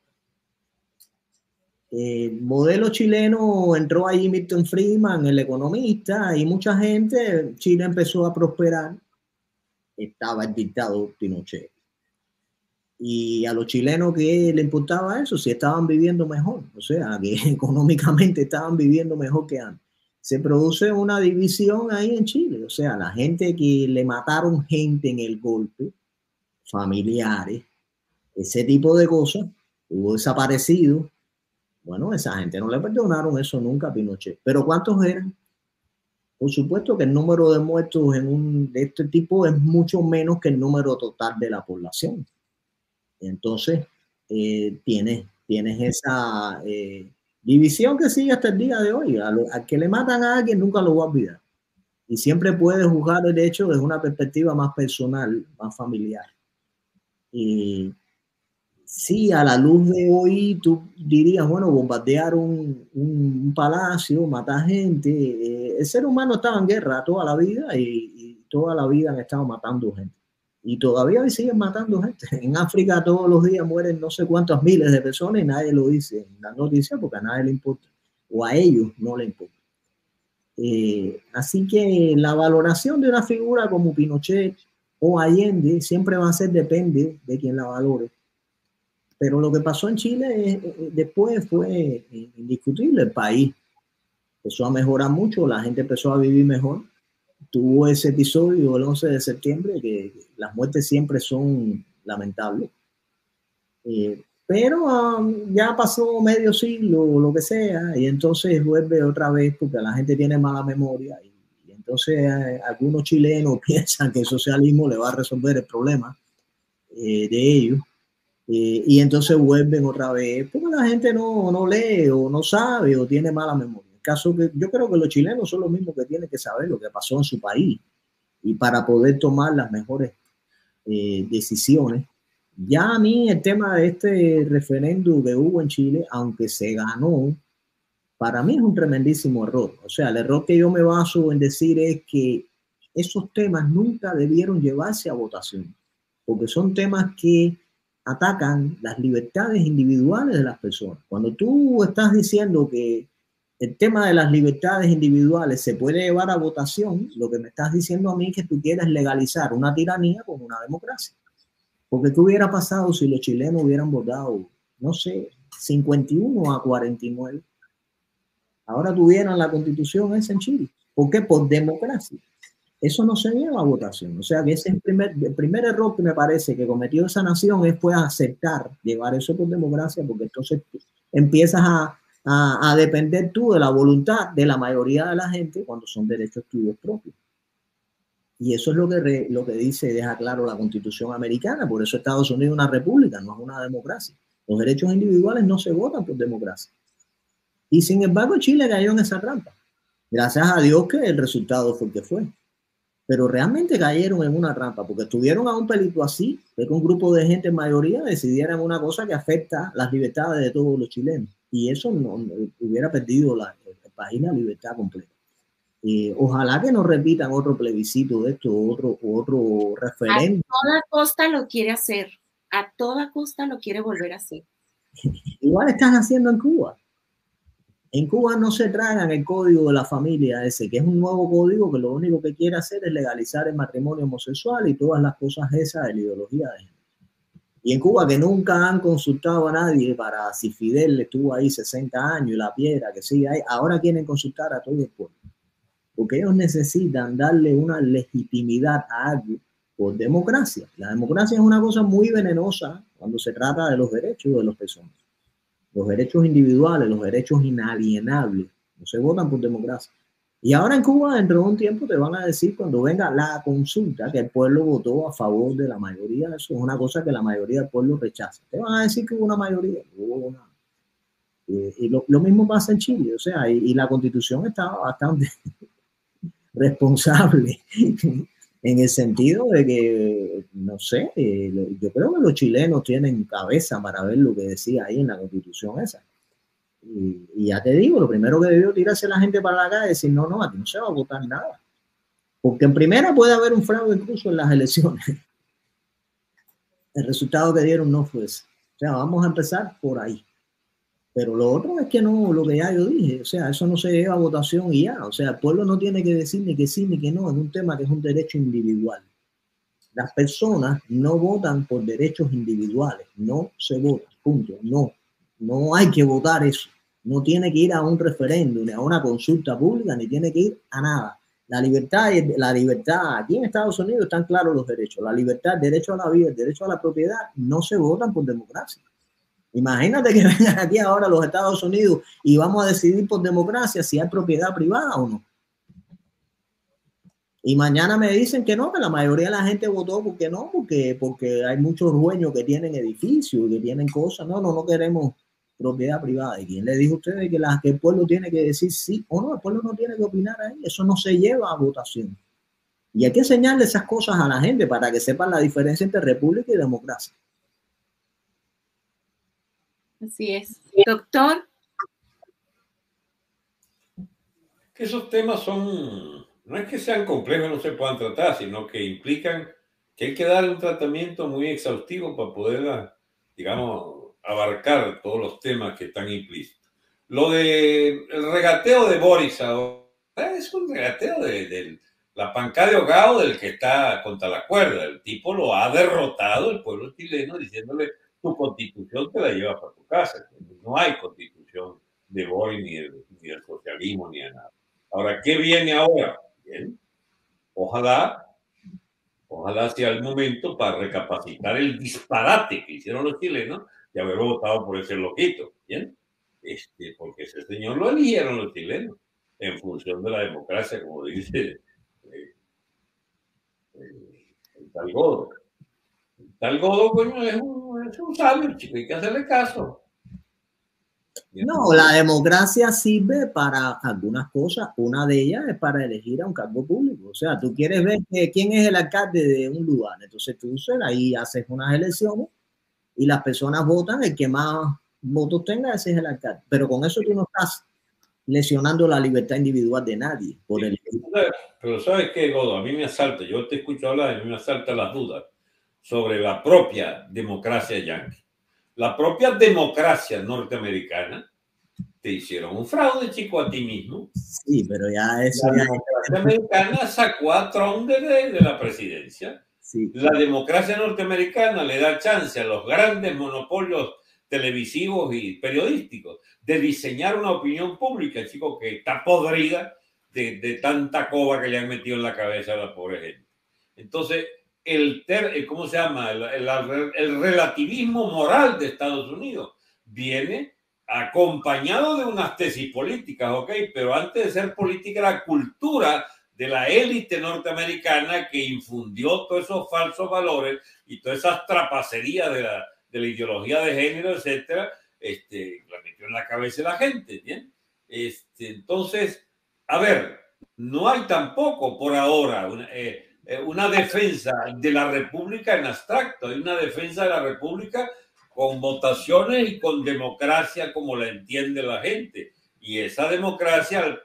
Speaker 5: El modelo chileno entró ahí Milton Friedman, el economista, y mucha gente, Chile empezó a prosperar. Estaba el dictador Pinochet. Y a los chilenos que le importaba eso, si estaban viviendo mejor, o sea, que económicamente estaban viviendo mejor que antes. Se produce una división ahí en Chile, o sea, la gente que le mataron gente en el golpe, familiares, ese tipo de cosas, hubo desaparecido. Bueno, esa gente no le perdonaron eso nunca a Pinochet. ¿Pero cuántos eran? Por supuesto que el número de muertos de este tipo es mucho menos que el número total de la población. Entonces, tienes esa división que sigue hasta el día de hoy. Al que le matan a alguien nunca lo va a olvidar. Y siempre puedes juzgar el hecho desde una perspectiva más personal, más familiar. Y sí, a la luz de hoy tú dirías, bueno, bombardear un palacio, matar gente. El ser humano estaba en guerra toda la vida y toda la vida han estado matando gente. Y todavía hoy siguen matando gente. En África todos los días mueren no sé cuántos miles de personas y nadie lo dice en la noticia porque a nadie le importa. O a ellos no le importa. Así que la valoración de una figura como Pinochet o Allende siempre va a ser, depende de quien la valore. Pero lo que pasó en Chile después fue indiscutible. El país empezó a mejorar mucho, la gente empezó a vivir mejor. Tuvo ese episodio el 11 de septiembre, que las muertes siempre son lamentables. Pero ya pasó medio siglo o lo que sea, y entonces vuelve otra vez porque la gente tiene mala memoria. Y entonces algunos chilenos piensan que el socialismo le va a resolver el problema de ellos. Y entonces vuelven otra vez porque la gente no lee o no sabe o tiene mala memoria. El caso que yo creo que los chilenos son los mismos que tienen que saber lo que pasó en su país y para poder tomar las mejores decisiones. Ya a mí el tema de este referéndum que hubo en Chile, aunque se ganó, para mí es un tremendísimo error. O sea, el error que yo me baso en decir es que esos temas nunca debieron llevarse a votación, porque son temas que atacan las libertades individuales de las personas. Cuando tú estás diciendo que el tema de las libertades individuales se puede llevar a votación, lo que me estás diciendo a mí es que tú quieres legalizar una tiranía con una democracia. Porque ¿qué hubiera pasado si los chilenos hubieran votado, no sé, 51 a 49? Ahora tuvieran la constitución esa en Chile. ¿Por qué? Por democracia. Eso no se lleva a votación. O sea, que ese es el primer error que me parece que cometió esa nación fue aceptar llevar eso por democracia, porque entonces empiezas a depender tú de la voluntad de la mayoría de la gente cuando son derechos tuyos propios. Y eso es lo que dice, deja claro la Constitución americana. Por eso Estados Unidos es una república, no es una democracia. Los derechos individuales no se votan por democracia. Y sin embargo Chile cayó en esa trampa. Gracias a Dios que el resultado fue el que fue. Pero realmente cayeron en una trampa, porque estuvieron a un pelito así, de que un grupo de gente en mayoría decidieran una cosa que afecta las libertades de todos los chilenos. Y eso no hubiera perdido el país la libertad completa. Ojalá que no repitan otro plebiscito de esto, otro referéndum.
Speaker 4: A toda costa lo quiere hacer, a toda costa lo quiere volver a hacer.
Speaker 5: Igual están haciendo en Cuba. En Cuba no se tragan el código de la familia ese, que es un nuevo código que lo único que quiere hacer es legalizar el matrimonio homosexual y todas las cosas esas de la ideología de género. Y en Cuba, que nunca han consultado a nadie para si Fidel estuvo ahí 60 años y la piedra que sigue ahí, ahora quieren consultar a todo el pueblo. Porque ellos necesitan darle una legitimidad a algo por democracia. La democracia es una cosa muy venenosa cuando se trata de los derechos de las personas. Los derechos individuales, los derechos inalienables, no se votan por democracia. Y ahora en Cuba, dentro de un tiempo, te van a decir, cuando venga la consulta, que el pueblo votó a favor de la mayoría. Eso es una cosa que la mayoría del pueblo rechaza. Te van a decir que hubo una mayoría. Y lo mismo pasa en Chile. O sea, y la Constitución estaba bastante responsable en el sentido de que, no sé, yo creo que los chilenos tienen cabeza para ver lo que decía ahí en la Constitución esa. Y ya te digo, lo primero que debió tirarse la gente para la calle es decir, no, aquí no se va a votar nada. Porque en primera puede haber un fraude incluso en las elecciones. El resultado que dieron no fue ese. O sea, vamos a empezar por ahí. Pero lo otro es que no, lo que ya yo dije, o sea, eso no se lleva a votación y ya. O sea, el pueblo no tiene que decir ni que sí ni que no, es un tema que es un derecho individual. Las personas no votan por derechos individuales, no se votan, punto. No hay que votar eso. No tiene que ir a un referéndum, ni a una consulta pública, ni tiene que ir a nada. La libertad, aquí en Estados Unidos están claros los derechos. La libertad, el derecho a la vida, el derecho a la propiedad, no se votan por democracia. Imagínate que vengan aquí ahora los Estados Unidos y vamos a decidir por democracia si hay propiedad privada o no. Y mañana me dicen que no, que la mayoría de la gente votó porque no, porque hay muchos dueños que tienen edificios, que tienen cosas. No queremos propiedad privada. ¿Y quién le dijo a ustedes que el pueblo tiene que decir sí o no? El pueblo no tiene que opinar ahí. Eso no se lleva a votación. Y hay que enseñarle esas cosas a la gente para que sepan la diferencia entre república y democracia.
Speaker 4: Así es. Doctor.
Speaker 7: Esos temas no es que sean complejos, no se puedan tratar, sino que implican que hay que darle un tratamiento muy exhaustivo para poder, digamos, abarcar todos los temas que están implícitos. Lo del regateo de Boris ahora es un regateo de la panca de ahogado del que está contra la cuerda. El tipo lo ha derrotado, el pueblo chileno, diciéndole: tu constitución te la llevas para tu casa. No hay constitución de Boris ni del socialismo ni de nada. Ahora, ¿qué viene ahora? Bien, ojalá sea el momento para recapacitar el disparate que hicieron los chilenos de haber votado por ese loquito, ¿bien? Porque ese señor lo eligieron los chilenos en función de la democracia, como dice el tal Godo. El tal Godo, coño, es un sabio, chico, hay que hacerle caso.
Speaker 5: No, la democracia sirve para algunas cosas. Una de ellas es para elegir a un cargo público. O sea, tú quieres ver quién es el alcalde de un lugar. Entonces tú ahí haces unas elecciones y las personas votan. El que más votos tenga, ese es el alcalde. Pero con eso tú no estás lesionando la libertad individual de nadie. Por
Speaker 7: sí, pero ¿sabes qué, Godo? A mí me asalta, yo te escucho hablar y a mí me asaltan las dudas sobre la propia democracia yanqui. La propia democracia norteamericana te hicieron un fraude, chico, a ti mismo.
Speaker 5: Sí, pero ya eso...
Speaker 7: La democracia americana sacó a Trump de la presidencia. Sí. La democracia norteamericana le da chance a los grandes monopolios televisivos y periodísticos de diseñar una opinión pública, chico, que está podrida de tanta coba que le han metido en la cabeza a la pobre gente. Entonces, ¿cómo se llama? El relativismo moral de Estados Unidos viene acompañado de unas tesis políticas, ¿ok? Pero antes de ser política, la cultura de la élite norteamericana que infundió todos esos falsos valores y todas esas trapacerías de la ideología de género, etcétera, la metió en la cabeza de la gente, ¿bien? Entonces, a ver, no hay tampoco por ahora una defensa de la República en abstracto, hay una defensa de la República con votaciones y con democracia como la entiende la gente. Y esa democracia,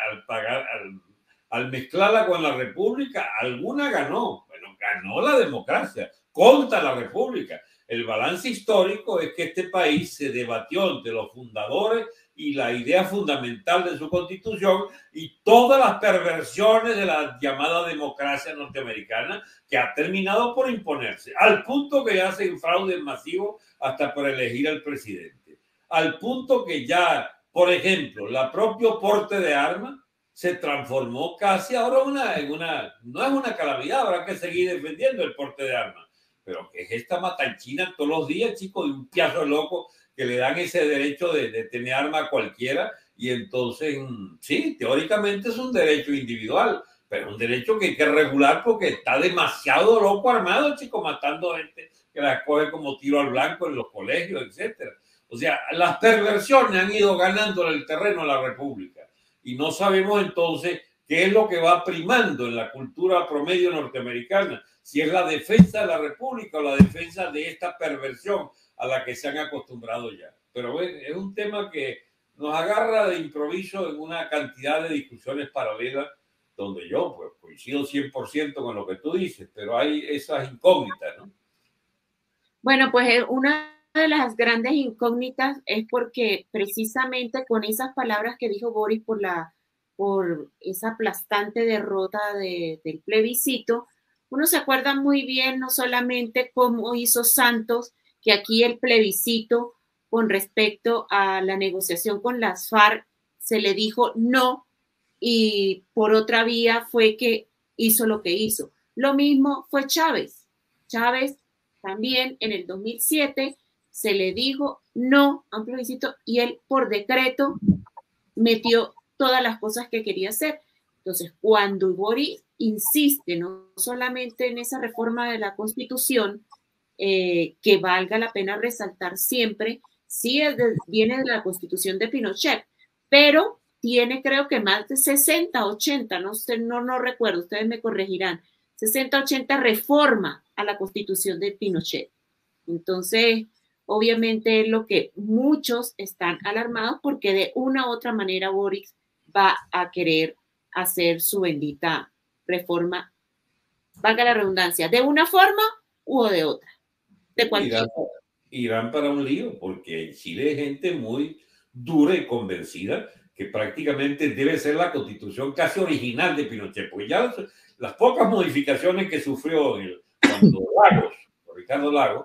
Speaker 7: al mezclarla con la República, alguna ganó. Bueno, ganó la democracia contra la República. El balance histórico es que este país se debatió entre los fundadores y la idea fundamental de su constitución y todas las perversiones de la llamada democracia norteamericana que ha terminado por imponerse, al punto que ya hacen fraudes masivos hasta por elegir al presidente, al punto que ya, por ejemplo, la propio porte de armas se transformó casi ahora no es una calamidad, habrá que seguir defendiendo el porte de armas, pero que es esta matanchina todos los días, chicos, de un piazo loco que le dan ese derecho de tener arma a cualquiera y entonces, sí, teóricamente es un derecho individual, pero un derecho que hay que regular porque está demasiado loco armado, chicos, matando gente que la coge como tiro al blanco en los colegios, etcétera. O sea, las perversiones han ido ganando el terreno a la República y no sabemos entonces qué es lo que va primando en la cultura promedio norteamericana, si es la defensa de la República o la defensa de esta perversión a la que se han acostumbrado ya. Pero es un tema que nos agarra de improviso en una cantidad de discusiones paralelas donde yo pues, coincido 100% con lo que tú dices, pero hay esas incógnitas, ¿no?
Speaker 4: Bueno, pues una de las grandes incógnitas es porque precisamente con esas palabras que dijo Boris por esa aplastante derrota del plebiscito, uno se acuerda muy bien no solamente cómo hizo Santos, que aquí el plebiscito con respecto a la negociación con las FARC se le dijo no y por otra vía fue que hizo lo que hizo. Lo mismo fue Chávez. Chávez también en el 2007 se le dijo no a un plebiscito y él por decreto metió todas las cosas que quería hacer. Entonces, cuando Boris insiste no solamente en esa reforma de la Constitución, que valga la pena resaltar siempre, sí viene de la Constitución de Pinochet, pero tiene creo que más de 60, 80, no recuerdo, ustedes me corregirán, 60, 80 reforma a la Constitución de Pinochet. Entonces, obviamente es lo que muchos están alarmados porque de una u otra manera Boris va a querer hacer su bendita reforma, valga la redundancia, de una forma u de otra. De cualquier.
Speaker 7: Irán para un lío, porque en Chile hay gente muy dura y convencida que prácticamente debe ser la constitución casi original de Pinochet, porque ya las pocas modificaciones que sufrió cuando Ricardo Lagos,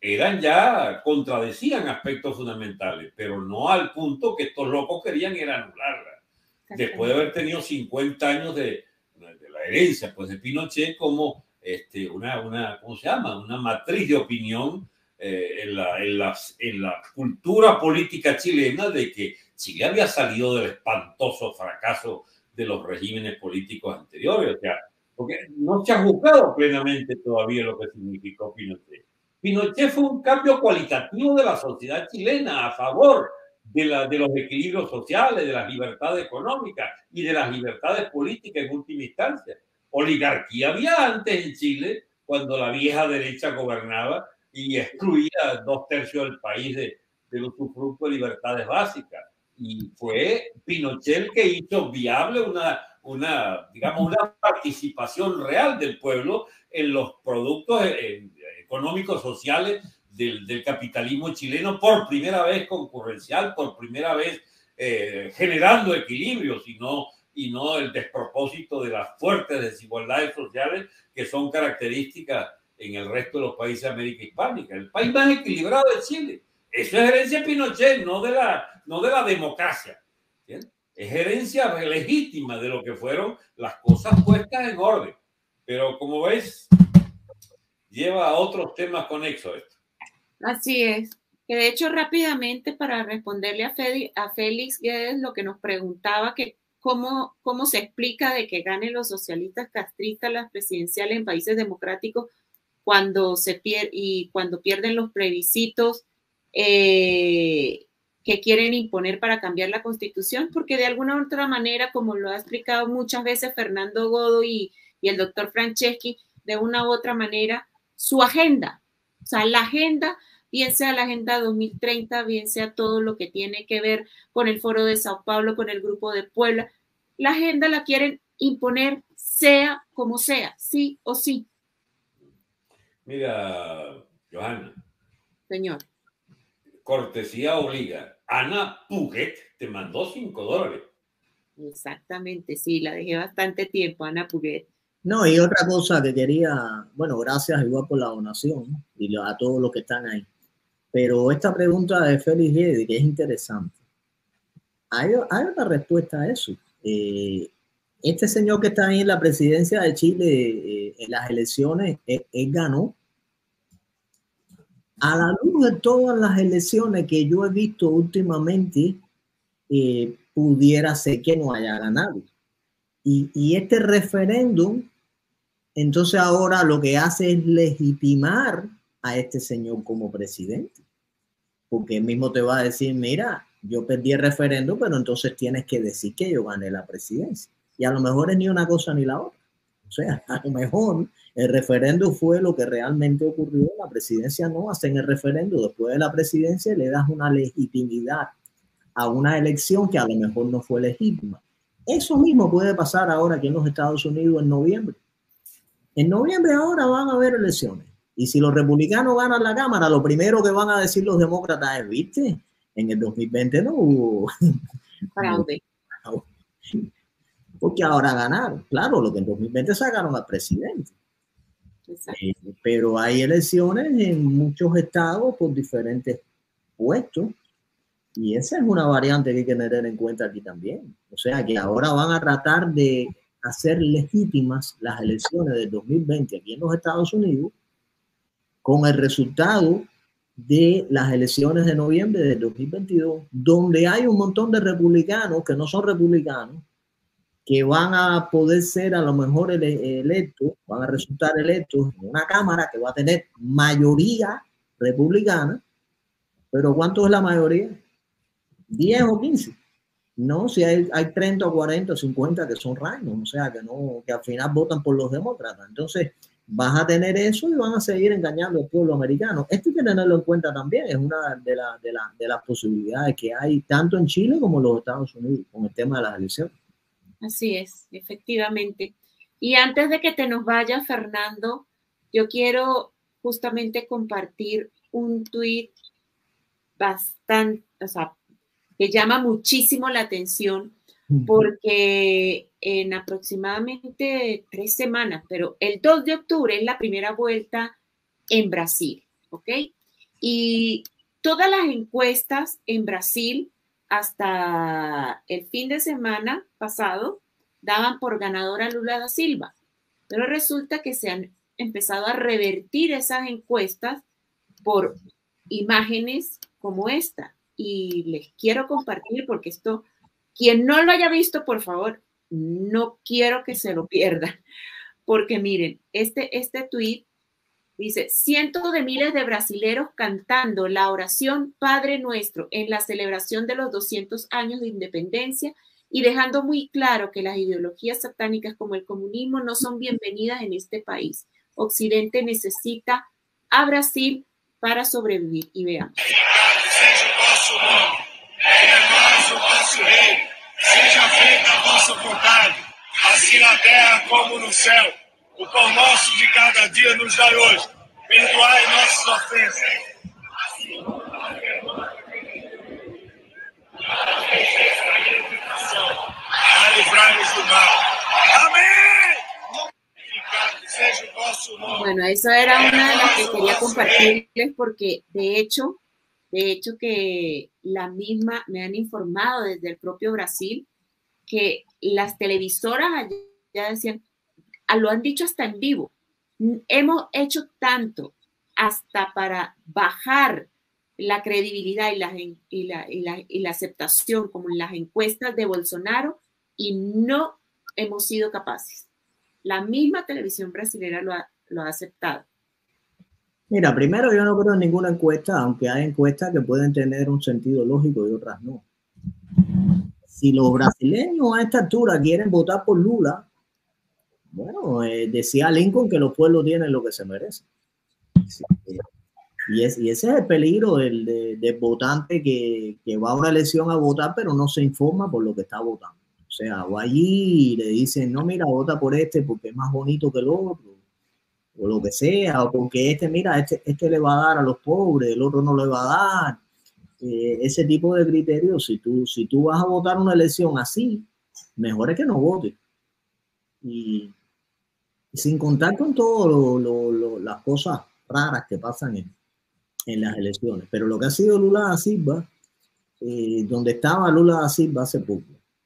Speaker 7: contradecían aspectos fundamentales, pero no al punto que estos locos querían era anularla. Después de haber tenido 50 años de la herencia pues, de Pinochet como ¿cómo se llama? Una matriz de opinión en la cultura política chilena de que Chile había salido del espantoso fracaso de los regímenes políticos anteriores. O sea, porque no se ha juzgado plenamente todavía lo que significó Pinochet. Pinochet fue un cambio cualitativo de la sociedad chilena a favor de los equilibrios sociales, de las libertades económicas y de las libertades políticas en última instancia. Oligarquía había antes en Chile, cuando la vieja derecha gobernaba y excluía 2/3 del país del usufructo de libertades básicas. Y fue Pinochet el que hizo viable una participación real del pueblo en los productos económicos, sociales del capitalismo chileno, por primera vez concurrencial, por primera vez generando equilibrios y no el despropósito de las fuertes desigualdades sociales que son características en el resto de los países de América Hispánica. El país más equilibrado es Chile. Eso es herencia de Pinochet, no de la democracia. ¿Bien? Es herencia legítima de lo que fueron las cosas puestas en orden. Pero como ves, lleva a otros temas conexos esto.
Speaker 4: Así es. Que de hecho, rápidamente, para responderle a Félix Guedes, lo que nos preguntaba, que cómo se explica de que ganen los socialistas castristas las presidenciales en países democráticos cuando pierden los plebiscitos que quieren imponer para cambiar la Constitución, porque de alguna u otra manera, como lo ha explicado muchas veces Fernando Godo y el doctor Franceschi, de una u otra manera, su agenda, o sea, la agenda, bien sea la Agenda 2030, bien sea todo lo que tiene que ver con el Foro de Sao Paulo, con el Grupo de Puebla, la agenda la quieren imponer sea como sea, sí o sí.
Speaker 7: Mira, Johanna.
Speaker 4: Señor.
Speaker 7: Cortesía obliga. Ana Puget te mandó $5.
Speaker 4: Exactamente, sí, la dejé bastante tiempo, Ana Puget.
Speaker 5: No, y otra cosa que quería, bueno, gracias igual por la donación y a todos los que están ahí. Pero esta pregunta de Félix Guedes, que es interesante. Hay una respuesta a eso. Este señor que está ahí en la presidencia de Chile, en las elecciones, él ganó. A la luz de todas las elecciones que yo he visto últimamente, pudiera ser que no haya ganado. Y este referéndum, entonces ahora lo que hace es legitimar a este señor como presidente. Porque él mismo te va a decir, mira, yo perdí el referéndum, pero entonces tienes que decir que yo gané la presidencia. Y a lo mejor es ni una cosa ni la otra. O sea, a lo mejor el referéndum fue lo que realmente ocurrió. La presidencia no hacen el referéndum. Después de la presidencia le das una legitimidad a una elección que a lo mejor no fue legítima. Eso mismo puede pasar ahora aquí en los Estados Unidos en noviembre. En noviembre ahora van a haber elecciones. Y si los republicanos ganan la Cámara, lo primero que van a decir los demócratas es, viste, en el 2020 no hubo
Speaker 4: fraude.
Speaker 5: Porque ahora ganaron. Claro, lo que en 2020 sacaron al presidente. Pero hay elecciones en muchos estados por diferentes puestos. Y esa es una variante que hay que tener en cuenta aquí también. O sea, que ahora van a tratar de hacer legítimas las elecciones del 2020 aquí en los Estados Unidos con el resultado de las elecciones de noviembre del 2022, donde hay un montón de republicanos que no son republicanos, que van a poder ser a lo mejor electos, van a resultar electos en una Cámara que va a tener mayoría republicana, pero ¿cuánto es la mayoría? 10 o 15. No, si hay 30 o 40 o 50 que son rhinos, o sea, que al final votan por los demócratas. Entonces, vas a tener eso y van a seguir engañando al pueblo americano. Esto hay que tenerlo en cuenta también, es una de las posibilidades que hay tanto en Chile como en los Estados Unidos con el tema de las elecciones.
Speaker 4: Así es, efectivamente. Y antes de que te nos vaya, Fernando, yo quiero justamente compartir un tuit bastante, o sea, que llama muchísimo la atención, porque en aproximadamente 3 semanas, pero el 2 de octubre es la primera vuelta en Brasil, ¿ok? Y todas las encuestas en Brasil hasta el fin de semana pasado daban por ganador a Lula da Silva, pero resulta que se han empezado a revertir esas encuestas por imágenes como esta. Y les quiero compartir porque esto, quien no lo haya visto, por favor, no quiero que se lo pierdan. Porque miren, este tuit dice: cientos de miles de brasileros cantando la oración Padre Nuestro en la celebración de los 200 años de independencia y dejando muy claro que las ideologías satánicas como el comunismo no son bienvenidas en este país. Occidente necesita a Brasil para sobrevivir. Y veamos.
Speaker 8: Seja o vosso nome, venha a nós o vosso reino, seja feita a vossa vontade, assim na terra como no céu. O pão nosso de cada dia nos dai hoje. Perdoai nossas ofensas. A livrai-nos do mal. Amém! Seja o vosso nome.
Speaker 4: Bueno, eso era una de las que quería compartirles porque de hecho que la misma me han informado desde el propio Brasil que las televisoras allá ya decían, lo han dicho hasta en vivo, hemos hecho tanto hasta para bajar la credibilidad y la aceptación como en las encuestas de Bolsonaro y no hemos sido capaces. La misma televisión brasilera lo ha aceptado.
Speaker 5: Mira, primero yo no creo en ninguna encuesta, aunque hay encuestas que pueden tener un sentido lógico y otras no. Si los brasileños a esta altura quieren votar por Lula, bueno, decía Lincoln que los pueblos tienen lo que se merecen. Y ese es el peligro del votante que va a una elección a votar, pero no se informa por lo que está votando. O sea, va allí y le dicen, no, mira, vota por este porque es más bonito que el otro, o lo que sea, o porque mira, este le va a dar a los pobres, el otro no le va a dar. Ese tipo de criterios, si tú vas a votar una elección así, mejor es que no votes. Y sin contar con todas las cosas raras que pasan en las elecciones. Pero lo que ha sido Lula da Silva, donde estaba Lula da Silva hace poco,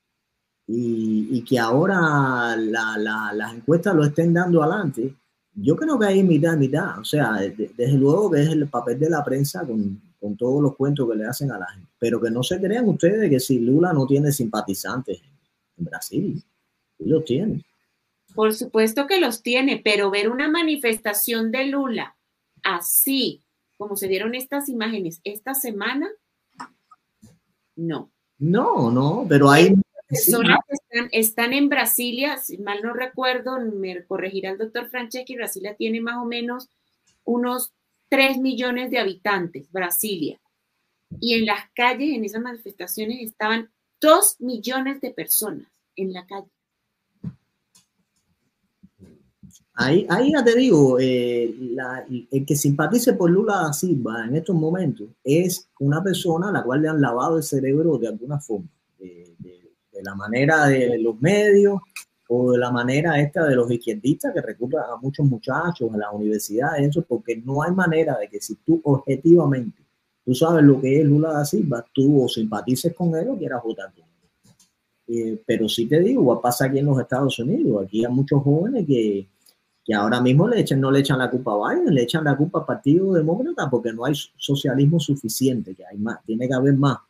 Speaker 5: y que ahora las encuestas lo estén dando adelante, yo creo que hay mitad y mitad. O sea, desde luego que es el papel de la prensa con todos los cuentos que le hacen a la gente. Pero que no se crean ustedes que si Lula no tiene simpatizantes en Brasil, sí los tiene.
Speaker 4: Por supuesto que los tiene, pero ver una manifestación de Lula así, como se dieron estas imágenes esta semana, no.
Speaker 5: No, pero hay
Speaker 4: personas que están en Brasilia, si mal no recuerdo, me corregirá el doctor Franceschi, Brasilia tiene más o menos unos 3 millones de habitantes, Brasilia. Y en las calles, en esas manifestaciones, estaban 2 millones de personas en la calle.
Speaker 5: Ahí ya te digo, el que simpatice por Lula da Silva en estos momentos es una persona a la cual le han lavado el cerebro de alguna forma, de la manera de los medios o de la manera esta de los izquierdistas que reclutan a muchos muchachos en las universidades, eso, porque no hay manera de que si tú objetivamente tú sabes lo que es Lula da Silva, tú o simpatices con él o quieras votar por él. Pero sí te digo, pasa aquí en los Estados Unidos, aquí hay muchos jóvenes que ahora mismo no le echan la culpa a Biden, le echan la culpa al Partido Demócrata porque no hay socialismo suficiente, que hay más, tiene que haber más.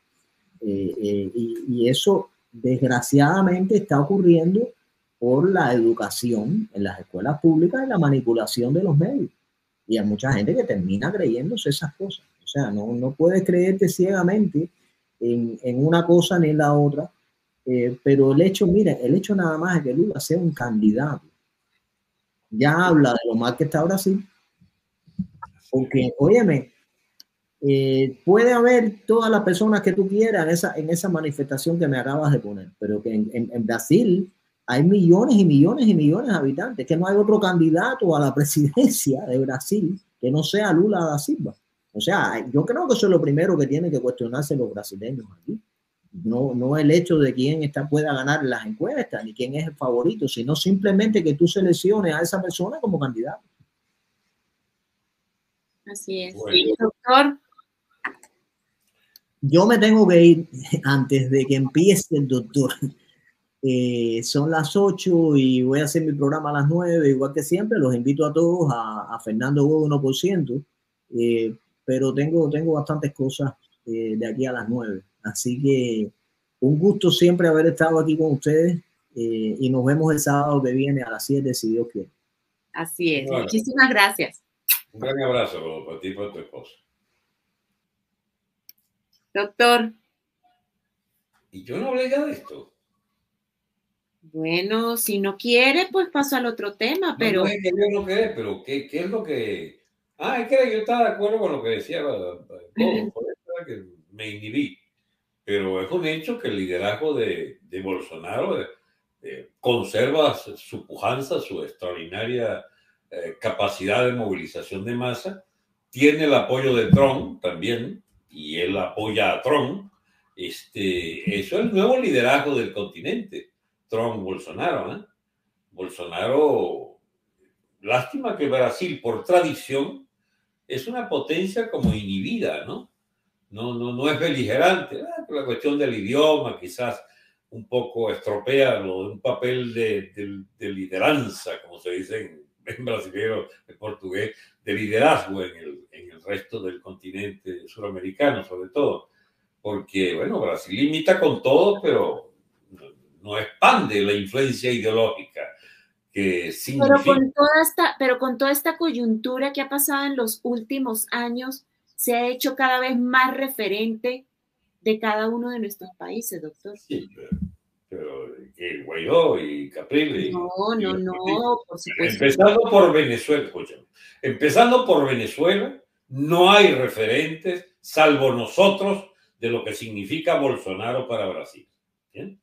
Speaker 5: Y eso desgraciadamente está ocurriendo por la educación en las escuelas públicas y la manipulación de los medios. Y hay mucha gente que termina creyéndose esas cosas. O sea, no puedes creerte ciegamente en una cosa ni en la otra. Pero el hecho nada más es que Lula sea un candidato. Ya habla de lo mal que está Brasil. Porque, óyeme, puede haber todas las personas que tú quieras en esa manifestación que me acabas de poner, pero que en Brasil hay millones y millones y millones de habitantes, que no hay otro candidato a la presidencia de Brasil que no sea Lula da Silva. O sea, yo creo que eso es lo primero que tienen que cuestionarse los brasileños aquí. No el hecho de quién pueda ganar las encuestas ni quién es el favorito, sino simplemente que tú selecciones a esa persona como candidato.
Speaker 4: Así es.
Speaker 7: Bueno.
Speaker 4: Doctor.
Speaker 5: Yo me tengo que ir antes de que empiece el doctor. Son las 8 y voy a hacer mi programa a las 9, igual que siempre. Los invito a todos a Fernando Godo 1%, pero tengo bastantes cosas de aquí a las 9. Así que un gusto siempre haber estado aquí con ustedes y nos vemos el sábado que viene a las 7, si Dios quiere.
Speaker 4: Así es.
Speaker 7: Bueno,
Speaker 4: muchísimas gracias.
Speaker 7: Un gran abrazo para ti y para tu esposa.
Speaker 4: Doctor.
Speaker 7: Y yo no hablé ya de esto.
Speaker 4: Bueno, si no quiere, pues paso al otro tema, pero...
Speaker 7: No es que yo no quede, pero ¿qué es lo que...? Es que yo estaba de acuerdo con lo que decía todo, por eso que me inhibí. Pero es un hecho que el liderazgo de Bolsonaro conserva su pujanza, su extraordinaria capacidad de movilización de masa, tiene el apoyo de Trump también, y él apoya a Trump. Eso es el nuevo liderazgo del continente. Trump-Bolsonaro. Bolsonaro, lástima que Brasil, por tradición, es una potencia como inhibida, ¿no? No es beligerante. La cuestión del idioma quizás un poco estropea un papel de lideranza, como se dice en brasileño, en portugués, de liderazgo en el resto del continente suramericano, sobre todo. Porque, bueno, Brasil imita con todo, pero no expande la influencia ideológica que significa.
Speaker 4: Pero con toda esta coyuntura que ha pasado en los últimos años, se ha hecho cada vez más referente de cada uno de nuestros países, doctor.
Speaker 7: Sí, pero Guaidó y Capriles.
Speaker 4: No, por supuesto.
Speaker 7: Empezando por Venezuela, escúchame. Empezando por Venezuela, no hay referentes, salvo nosotros, de lo que significa Bolsonaro para Brasil. ¿Bien?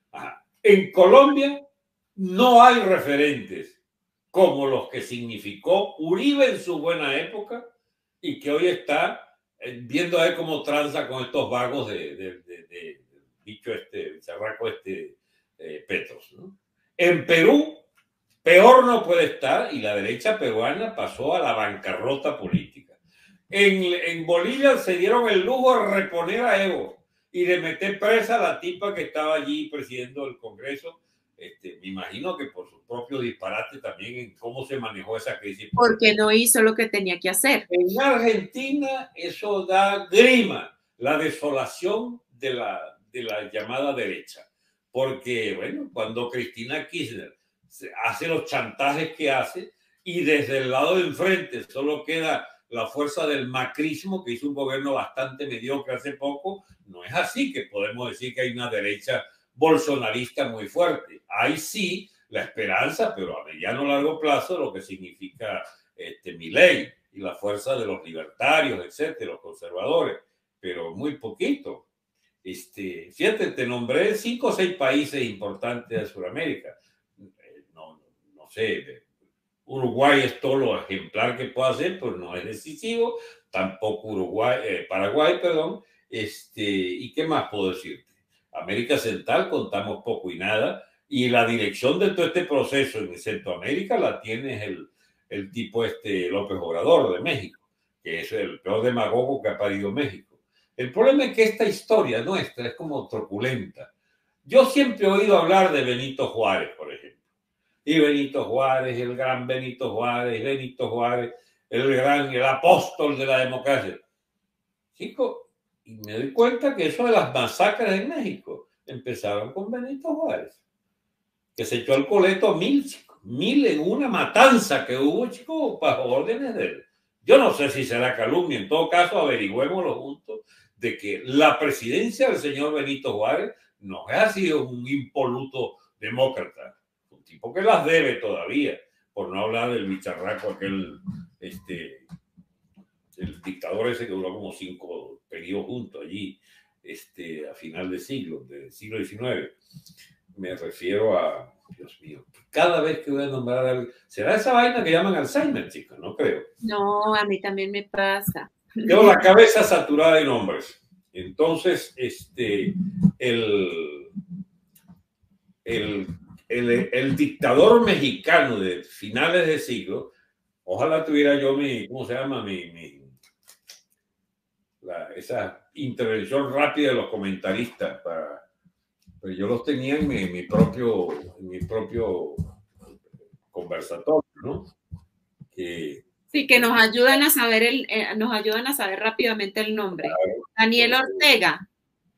Speaker 7: En Colombia no hay referentes como los que significó Uribe en su buena época y que hoy está viendo a ver cómo tranza con estos vagos de dicho charraco Petros, ¿no? En Perú, peor no puede estar y la derecha peruana pasó a la bancarrota política. En Bolivia se dieron el lujo de reponer a Evo y de meter presa a la tipa que estaba allí presidiendo el Congreso. Me imagino que por su propio disparate también en cómo se manejó esa crisis.
Speaker 4: Porque no hizo lo que tenía que hacer.
Speaker 7: En Argentina eso da grima, la desolación de la llamada derecha. Porque, bueno, cuando Cristina Kirchner hace los chantajes que hace y desde el lado de enfrente solo queda la fuerza del macrismo, que hizo un gobierno bastante mediocre hace poco, no es así que podemos decir que hay una derecha bolsonarista muy fuerte. Hay sí la esperanza, pero a mediano o largo plazo, lo que significa Milei y la fuerza de los libertarios, etcétera, los conservadores, pero muy poquito. Fíjate, te nombré 5 o 6 países importantes de Sudamérica. No sé, Uruguay es todo lo ejemplar que puede hacer, pero no es decisivo. Tampoco Paraguay, perdón. ¿Y qué más puedo decirte? América Central contamos poco y nada. Y la dirección de todo este proceso en Centroamérica la tiene el tipo López Obrador de México, que es el peor demagogo que ha parido México. El problema es que esta historia nuestra es como truculenta. Yo siempre he oído hablar de Benito Juárez, por ejemplo. Y Benito Juárez, el gran Benito Juárez, el apóstol de la democracia. Chico, y me doy cuenta que eso de las masacres en México empezaron con Benito Juárez, que se echó al coleto 1000 en una matanza que hubo, chico, bajo órdenes de él. Yo no sé si será calumnia, en todo caso averigüémoslo juntos, de que la presidencia del señor Benito Juárez no ha sido un impoluto demócrata. Tipo que las debe todavía, por no hablar del bicharraco aquel, el dictador ese que duró como 5 periodos juntos allí, a final del siglo XIX. Me refiero a, Dios mío, cada vez que voy a nombrar a alguien, ¿será esa vaina que llaman Alzheimer, chicos? No creo.
Speaker 4: No, a mí también me pasa.
Speaker 7: Tengo la cabeza saturada de nombres. Entonces, el dictador mexicano de finales de siglo Ojalá tuviera yo ¿cómo se llama? Esa intervención rápida de los comentaristas, pero yo los tenía en mi propio conversatorio, ¿no?
Speaker 4: Sí, que nos ayudan a saber rápidamente el nombre. Claro. Daniel Ortega.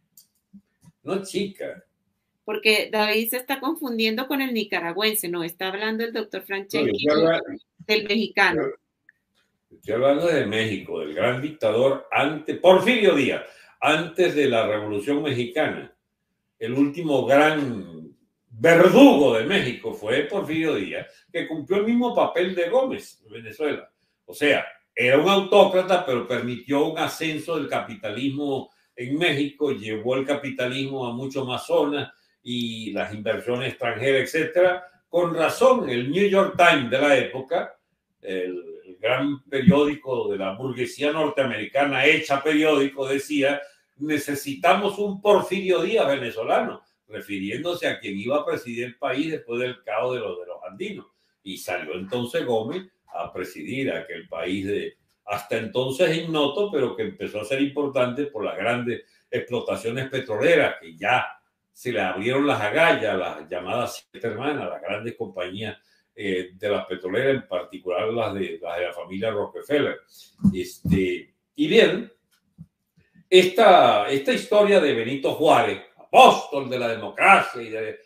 Speaker 7: No, chica.
Speaker 4: Porque David se está confundiendo con el nicaragüense, no, está hablando el doctor Franceschi del mexicano.
Speaker 7: Estoy hablando de México, del gran dictador Porfirio Díaz, antes de la Revolución Mexicana. El último gran verdugo de México fue Porfirio Díaz, que cumplió el mismo papel de Gómez en Venezuela. O sea, era un autócrata, pero permitió un ascenso del capitalismo en México, llevó el capitalismo a mucho más zonas y las inversiones extranjeras, etcétera. Con razón, el New York Times de la época, el gran periódico de la burguesía norteamericana hecha periódico, decía: necesitamos un Porfirio Díaz venezolano, refiriéndose a quien iba a presidir el país después del caos de los andinos. Y salió entonces Gómez a presidir aquel país hasta entonces ignoto, pero que empezó a ser importante por las grandes explotaciones petroleras, que ya se le abrieron las agallas, las llamadas 7 hermanas, las grandes compañías de las petroleras, en particular las de la familia Rockefeller. Y bien, esta historia de Benito Juárez, apóstol de la democracia,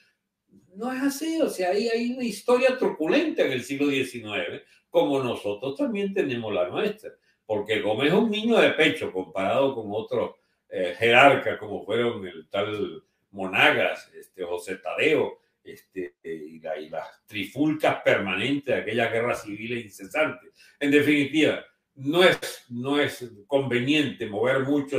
Speaker 7: no es así. O sea, hay una historia truculenta en el siglo XIX, como nosotros también tenemos la nuestra, porque Gómez es un niño de pecho comparado con otros jerarcas como fueron el tal Monagas, José Tadeo, y las trifulcas permanentes de aquellas guerras civiles incesantes. En definitiva, no es conveniente mover mucho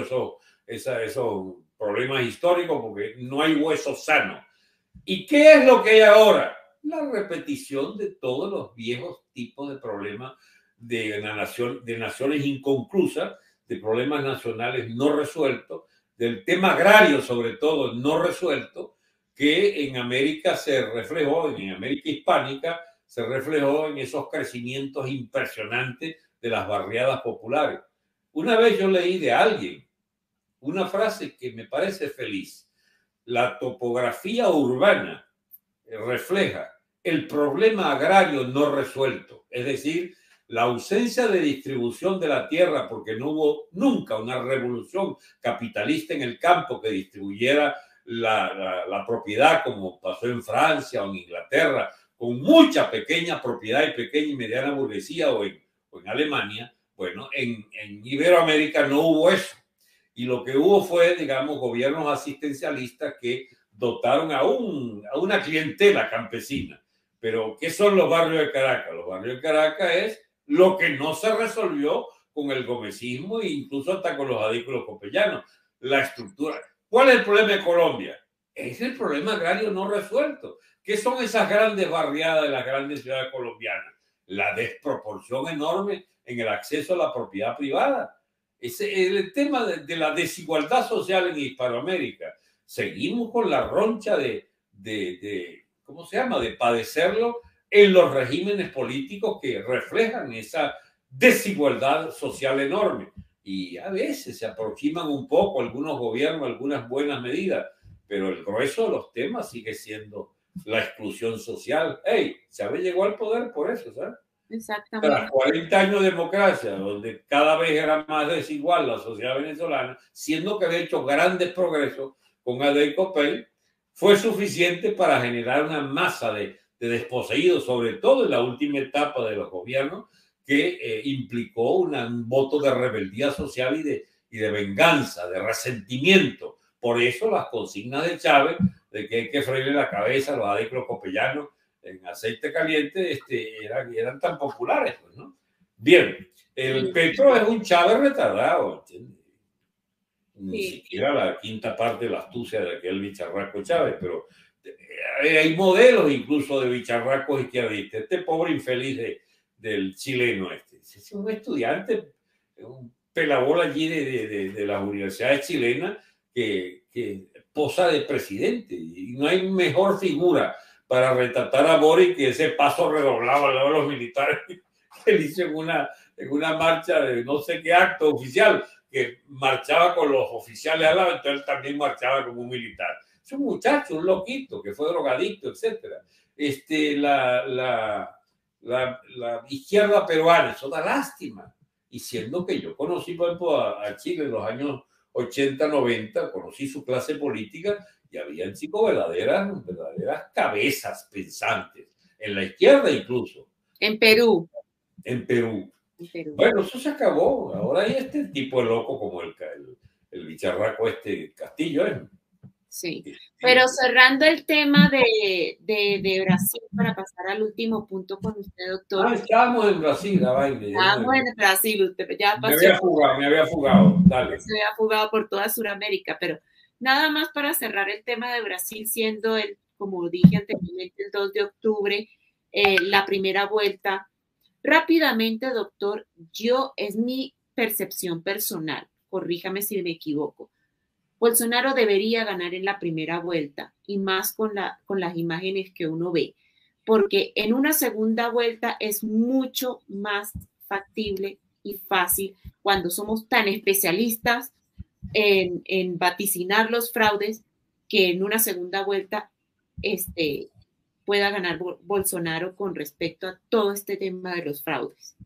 Speaker 7: esos problemas históricos, porque no hay hueso sano. ¿Y qué es lo que hay ahora? La repetición de todos los viejos tipos de problemas de naciones inconclusas, de problemas nacionales no resueltos, del tema agrario sobre todo no resuelto, que en América se reflejó, en América hispánica se reflejó en esos crecimientos impresionantes de las barriadas populares. Una vez yo leí de alguien una frase que me parece feliz: la topografía urbana refleja el problema agrario no resuelto, es decir, la ausencia de distribución de la tierra, porque no hubo nunca una revolución capitalista en el campo que distribuyera la propiedad, como pasó en Francia o en Inglaterra, con mucha pequeña propiedad y pequeña y mediana burguesía, o en Alemania. Bueno, en Iberoamérica no hubo eso. Y lo que hubo fue, digamos, gobiernos asistencialistas que dotaron a una clientela campesina. Pero, ¿qué son los barrios de Caracas? Los barrios de Caracas es lo que no se resolvió con el gomecismo e incluso hasta con los adículos copellanos. La estructura. ¿Cuál es el problema de Colombia? Es el problema agrario no resuelto. ¿Qué son esas grandes barriadas de las grandes ciudades colombianas? La desproporción enorme en el acceso a la propiedad privada. El tema de la desigualdad social en Hispanoamérica. Seguimos con la roncha ¿cómo se llama?, de padecerlo en los regímenes políticos que reflejan esa desigualdad social enorme. Y a veces se aproximan un poco algunos gobiernos, algunas buenas medidas, pero el grueso de los temas sigue siendo la exclusión social. Chávez llegó al poder por eso, ¿sabes?
Speaker 4: Exactamente.
Speaker 7: Tras 40 años de democracia, donde cada vez era más desigual la sociedad venezolana, siendo que había hecho grandes progresos con Adey Copel, fue suficiente para generar una masa de desposeídos, sobre todo en la última etapa de los gobiernos, que implicó un voto de rebeldía social y de venganza, de resentimiento. Por eso las consignas de Chávez de que hay que freírle la cabeza a los adictos copellanos en aceite caliente eran tan populares, pues, ¿no? Bien, el Petro es un Chávez retardado, ¿entiendes? Ni siquiera la quinta parte de la astucia de aquel bicharraco Chávez, pero hay modelos incluso de bicharracos izquierdistas. Este pobre infeliz del chileno es un estudiante, un pelabola allí de las universidades chilenas que posa de presidente, y no hay mejor figura para retratar a Boric que ese paso redoblado al lado de los militares él hizo en una marcha de no sé qué acto oficial, que marchaba con los oficiales al lado, entonces él también marchaba como un militar. Es un muchacho, un loquito, que fue drogadicto, etc. La izquierda peruana, eso da lástima. Y siendo que yo conocí, por ejemplo, a Chile en los años 80, 90, conocí su clase política y había en Chico verdaderas cabezas pensantes, en la izquierda incluso.
Speaker 4: En Perú.
Speaker 7: En Perú. Bueno, eso se acabó. Ahora hay este tipo de loco como el bicharraco Castillo, ¿eh?
Speaker 4: Sí, pero cerrando el tema de Brasil para pasar al último punto con usted, doctor.
Speaker 7: Estábamos en Brasil, la vaina.
Speaker 4: Estábamos en Brasil, usted ya pasó.
Speaker 7: Me había fugado, dale.
Speaker 4: Se había fugado por toda Sudamérica, pero nada más para cerrar el tema de Brasil, siendo como dije anteriormente, el 2 de octubre, la primera vuelta. Rápidamente, doctor, es mi percepción personal, corríjame si me equivoco. Bolsonaro debería ganar en la primera vuelta y más con las imágenes que uno ve, porque en una segunda vuelta es mucho más factible y fácil cuando somos tan especialistas en vaticinar los fraudes que en una segunda vuelta pueda ganar Bolsonaro con respecto a todo este tema de los fraudes.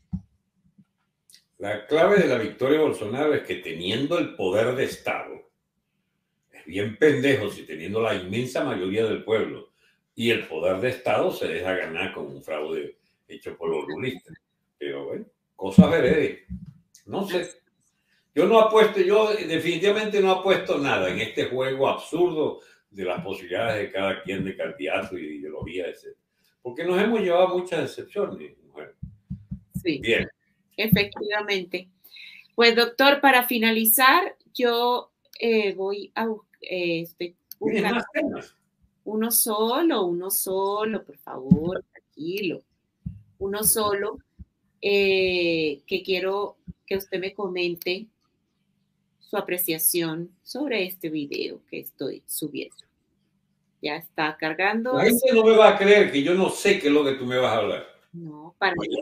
Speaker 7: La clave de la victoria de Bolsonaro es que teniendo el poder de Estado, es bien pendejo si teniendo la inmensa mayoría del pueblo y el poder de Estado se deja ganar con un fraude hecho por los lulistas. Pero bueno, cosas veredes. No sé. Yo definitivamente no apuesto nada en este juego absurdo de las posibilidades de cada quien de candidato y de ideología, etc. Porque nos hemos llevado muchas decepciones, mujer.
Speaker 4: Sí.
Speaker 7: Bien.
Speaker 4: Efectivamente. Pues, doctor, para finalizar, yo voy a buscar uno solo, por favor, tranquilo. Uno solo, que quiero que usted me comente su apreciación sobre este video que estoy subiendo. Ya está cargando.
Speaker 7: La gente no me va a creer que yo no sé qué es lo que tú me vas a hablar.
Speaker 4: No, para mí.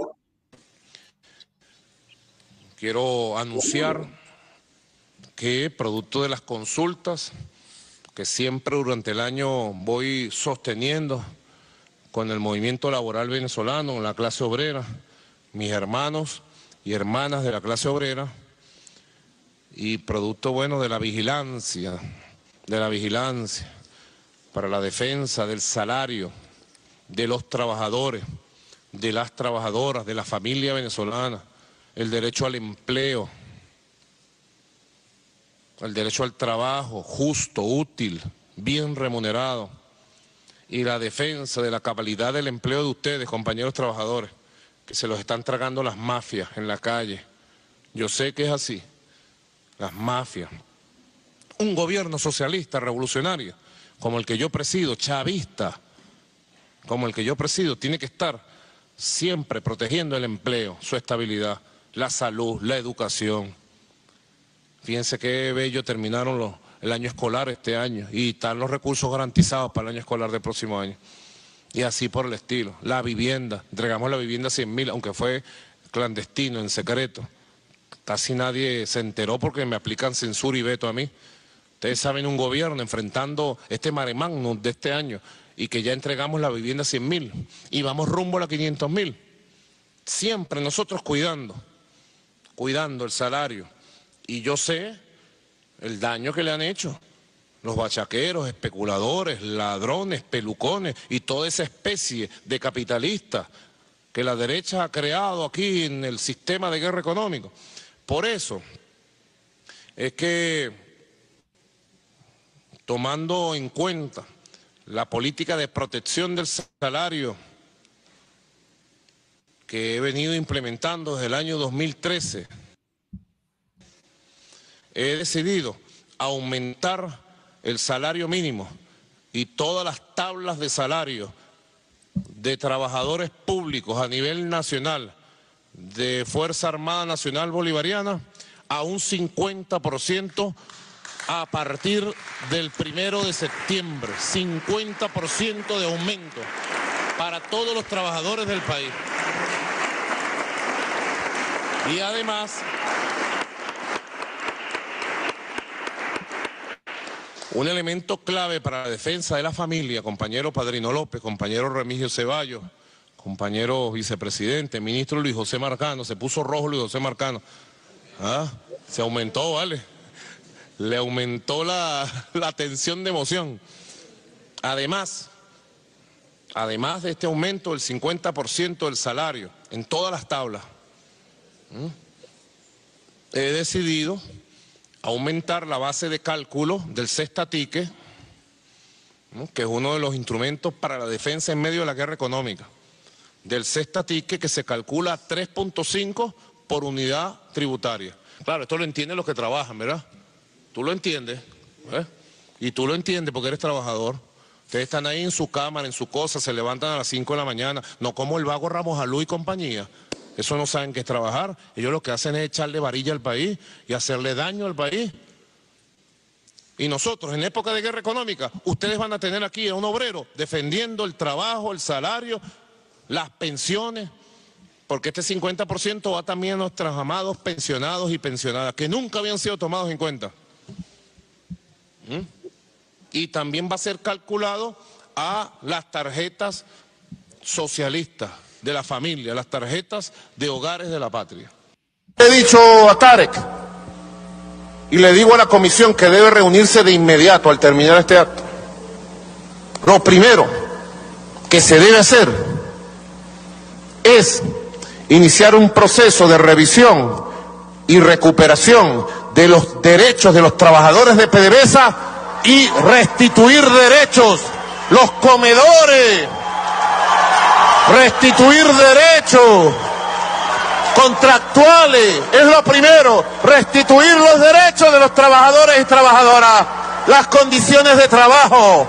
Speaker 9: Quiero anunciar que producto de las consultas que siempre durante el año voy sosteniendo con el movimiento laboral venezolano, la clase obrera, mis hermanos y hermanas de la clase obrera, y producto bueno de la vigilancia para la defensa del salario de los trabajadores, de las trabajadoras, de la familia venezolana, el derecho al empleo, el derecho al trabajo justo, útil, bien remunerado, y la defensa de la cabalidad del empleo de ustedes, compañeros trabajadores, que se los están tragando las mafias en la calle. Yo sé que es así, las mafias. Un gobierno socialista, revolucionario, como el que yo presido, chavista, como el que yo presido, tiene que estar siempre protegiendo el empleo, su estabilidad, la salud, la educación. Fíjense qué bello terminaron el año escolar este año y están los recursos garantizados para el año escolar del próximo año. Y así por el estilo. La vivienda, entregamos la vivienda a 100.000, aunque fue clandestino, en secreto. Casi nadie se enteró porque me aplican censura y veto a mí. Ustedes saben, un gobierno enfrentando este mare magnum de este año y que ya entregamos la vivienda a 100.000 y vamos rumbo a la 500.000. Siempre nosotros cuidando el salario. Y yo sé el daño que le han hecho los bachaqueros, especuladores, ladrones, pelucones y toda esa especie de capitalistas que la derecha ha creado aquí en el sistema de guerra económico. Por eso es que, tomando en cuenta la política de protección del salario que he venido implementando desde el año 2013, he decidido aumentar el salario mínimo y todas las tablas de salario de trabajadores públicos a nivel nacional de Fuerza Armada Nacional Bolivariana a un 50% a partir del 1 de septiembre. 50% de aumento para todos los trabajadores del país. Y además, un elemento clave para la defensa de la familia, compañero Padrino López, compañero Remigio Ceballos, compañero vicepresidente, ministro Luis José Marcano, se puso rojo Luis José Marcano. Ah, se aumentó, ¿vale? Le aumentó la tensión de emoción. Además de este aumento del 50% del salario en todas las tablas, he decidido aumentar la base de cálculo del cestatique, que es uno de los instrumentos para la defensa en medio de la guerra económica, del cestatique, que se calcula 3.5 por unidad tributaria. Claro, esto lo entienden los que trabajan, ¿verdad? Tú lo entiendes, ¿eh? Y tú lo entiendes porque eres trabajador. Ustedes están ahí en su cámara, en su cosa, se levantan a las 5 de la mañana, no como el vago Ramos Alú y compañía. Eso no saben qué es trabajar. Ellos lo que hacen es echarle varilla al país y hacerle daño al país. Y nosotros, en época de guerra económica, ustedes van a tener aquí a un obrero defendiendo el trabajo, el salario, las pensiones, porque este 50% va también a nuestros amados pensionados y pensionadas, que nunca habían sido tomados en cuenta. Y también va a ser calculado a las tarjetas socialistas de la familia, las tarjetas de hogares de la patria.
Speaker 10: He dicho a Tarek y le digo a la comisión que debe reunirse de inmediato al terminar este acto. Lo primero que se debe hacer es iniciar un proceso de revisión y recuperación de los derechos de los trabajadores de PDVSA y restituir derechos, los comedores, restituir derechos contractuales, es lo primero, restituir los derechos de los trabajadores y trabajadoras, las condiciones de trabajo.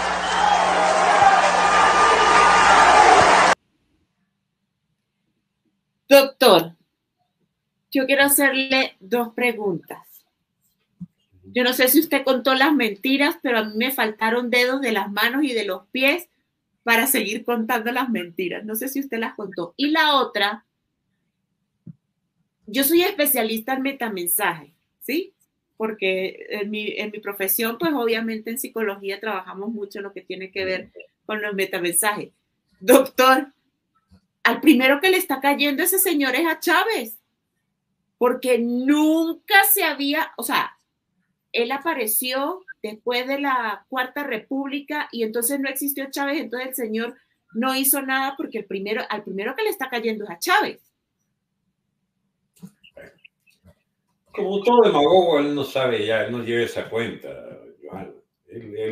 Speaker 4: Doctor, yo quiero hacerle dos preguntas. Yo no sé si usted contó las mentiras, pero a mí me faltaron dedos de las manos y de los pies para seguir contando las mentiras. No sé si usted las contó. Y la otra, yo soy especialista en metamensaje, ¿sí? Porque en mi profesión, pues obviamente en psicología trabajamos mucho en lo que tiene que ver con los metamensajes. Doctor, al primero que le está cayendo ese señor es a Chávez, porque nunca se había, o sea, él apareció después de la Cuarta República y entonces no existió Chávez, entonces el señor no hizo nada porque al primero que le está cayendo es a Chávez.
Speaker 7: Como todo demagogo, él no sabe ya, él no lleva esa cuenta, Johanna. Él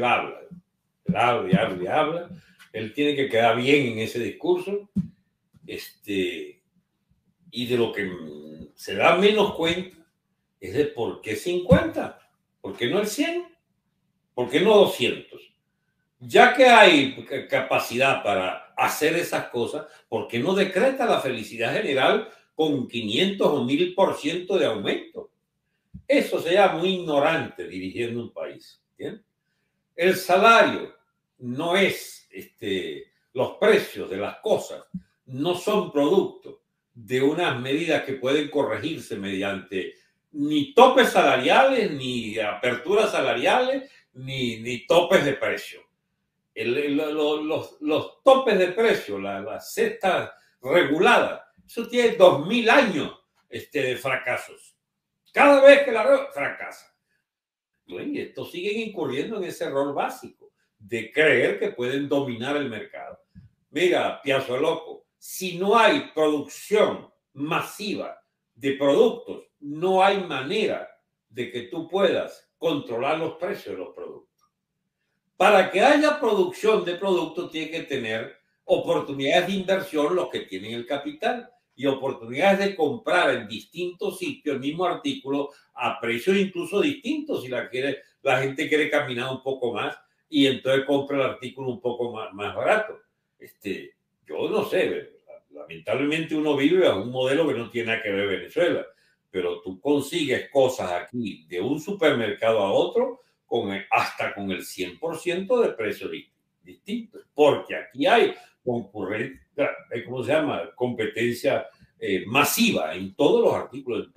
Speaker 7: habla. Él tiene que quedar bien en ese discurso. Y de lo que se da menos cuenta es de por qué 50, por qué no el 100, por qué no 200. Ya que hay capacidad para hacer esas cosas, ¿por qué no decreta la felicidad general con 500 o 1000% de aumento? Eso se llama muy ignorante dirigiendo un país. ¿Bien? El salario no es, los precios de las cosas no son producto de unas medidas que pueden corregirse mediante ni topes salariales, ni aperturas salariales, ni topes de precio. Los topes de precio, la cesta regulada, eso tiene 2000 años de fracasos. Cada vez que la fracasa. Y estos siguen incurriendo en ese error básico de creer que pueden dominar el mercado. Mira, Piazza Loco, si no hay producción masiva de productos, no hay manera de que tú puedas controlar los precios de los productos. Para que haya producción de productos, tiene que tener oportunidades de inversión los que tienen el capital y oportunidades de comprar en distintos sitios el mismo artículo a precios incluso distintos si la gente quiere caminar un poco más y entonces compra el artículo un poco más barato. Yo no sé, lamentablemente uno vive a un modelo que no tiene nada que ver Venezuela, pero tú consigues cosas aquí de un supermercado a otro hasta con el 100% de precios distintos, porque aquí hay concurrencia, ¿cómo se llama? Competencia masiva en todos los artículos,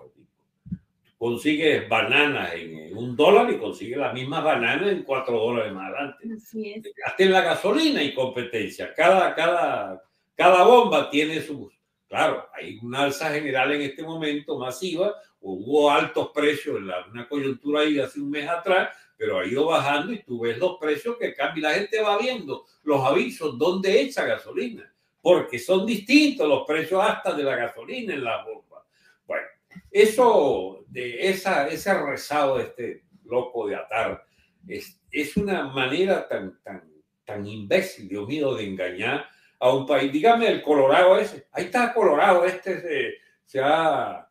Speaker 7: Consigues bananas en $1 y consigues las mismas bananas en $4 más adelante.
Speaker 4: Así es.
Speaker 7: Hasta en la gasolina hay competencia. Cada bomba tiene sus... Claro, hay una alza general en este momento masiva. Hubo altos precios en una coyuntura ahí hace un mes atrás, pero ha ido bajando y tú ves los precios que cambian. La gente va viendo los avisos donde echa gasolina, porque son distintos los precios hasta de la gasolina en la bomba. Bueno, eso, ese rezago de este loco de Attar, es una manera tan imbécil, Dios mío, de engañar a un país. Dígame el Colorado ese. Ahí está Colorado, se ha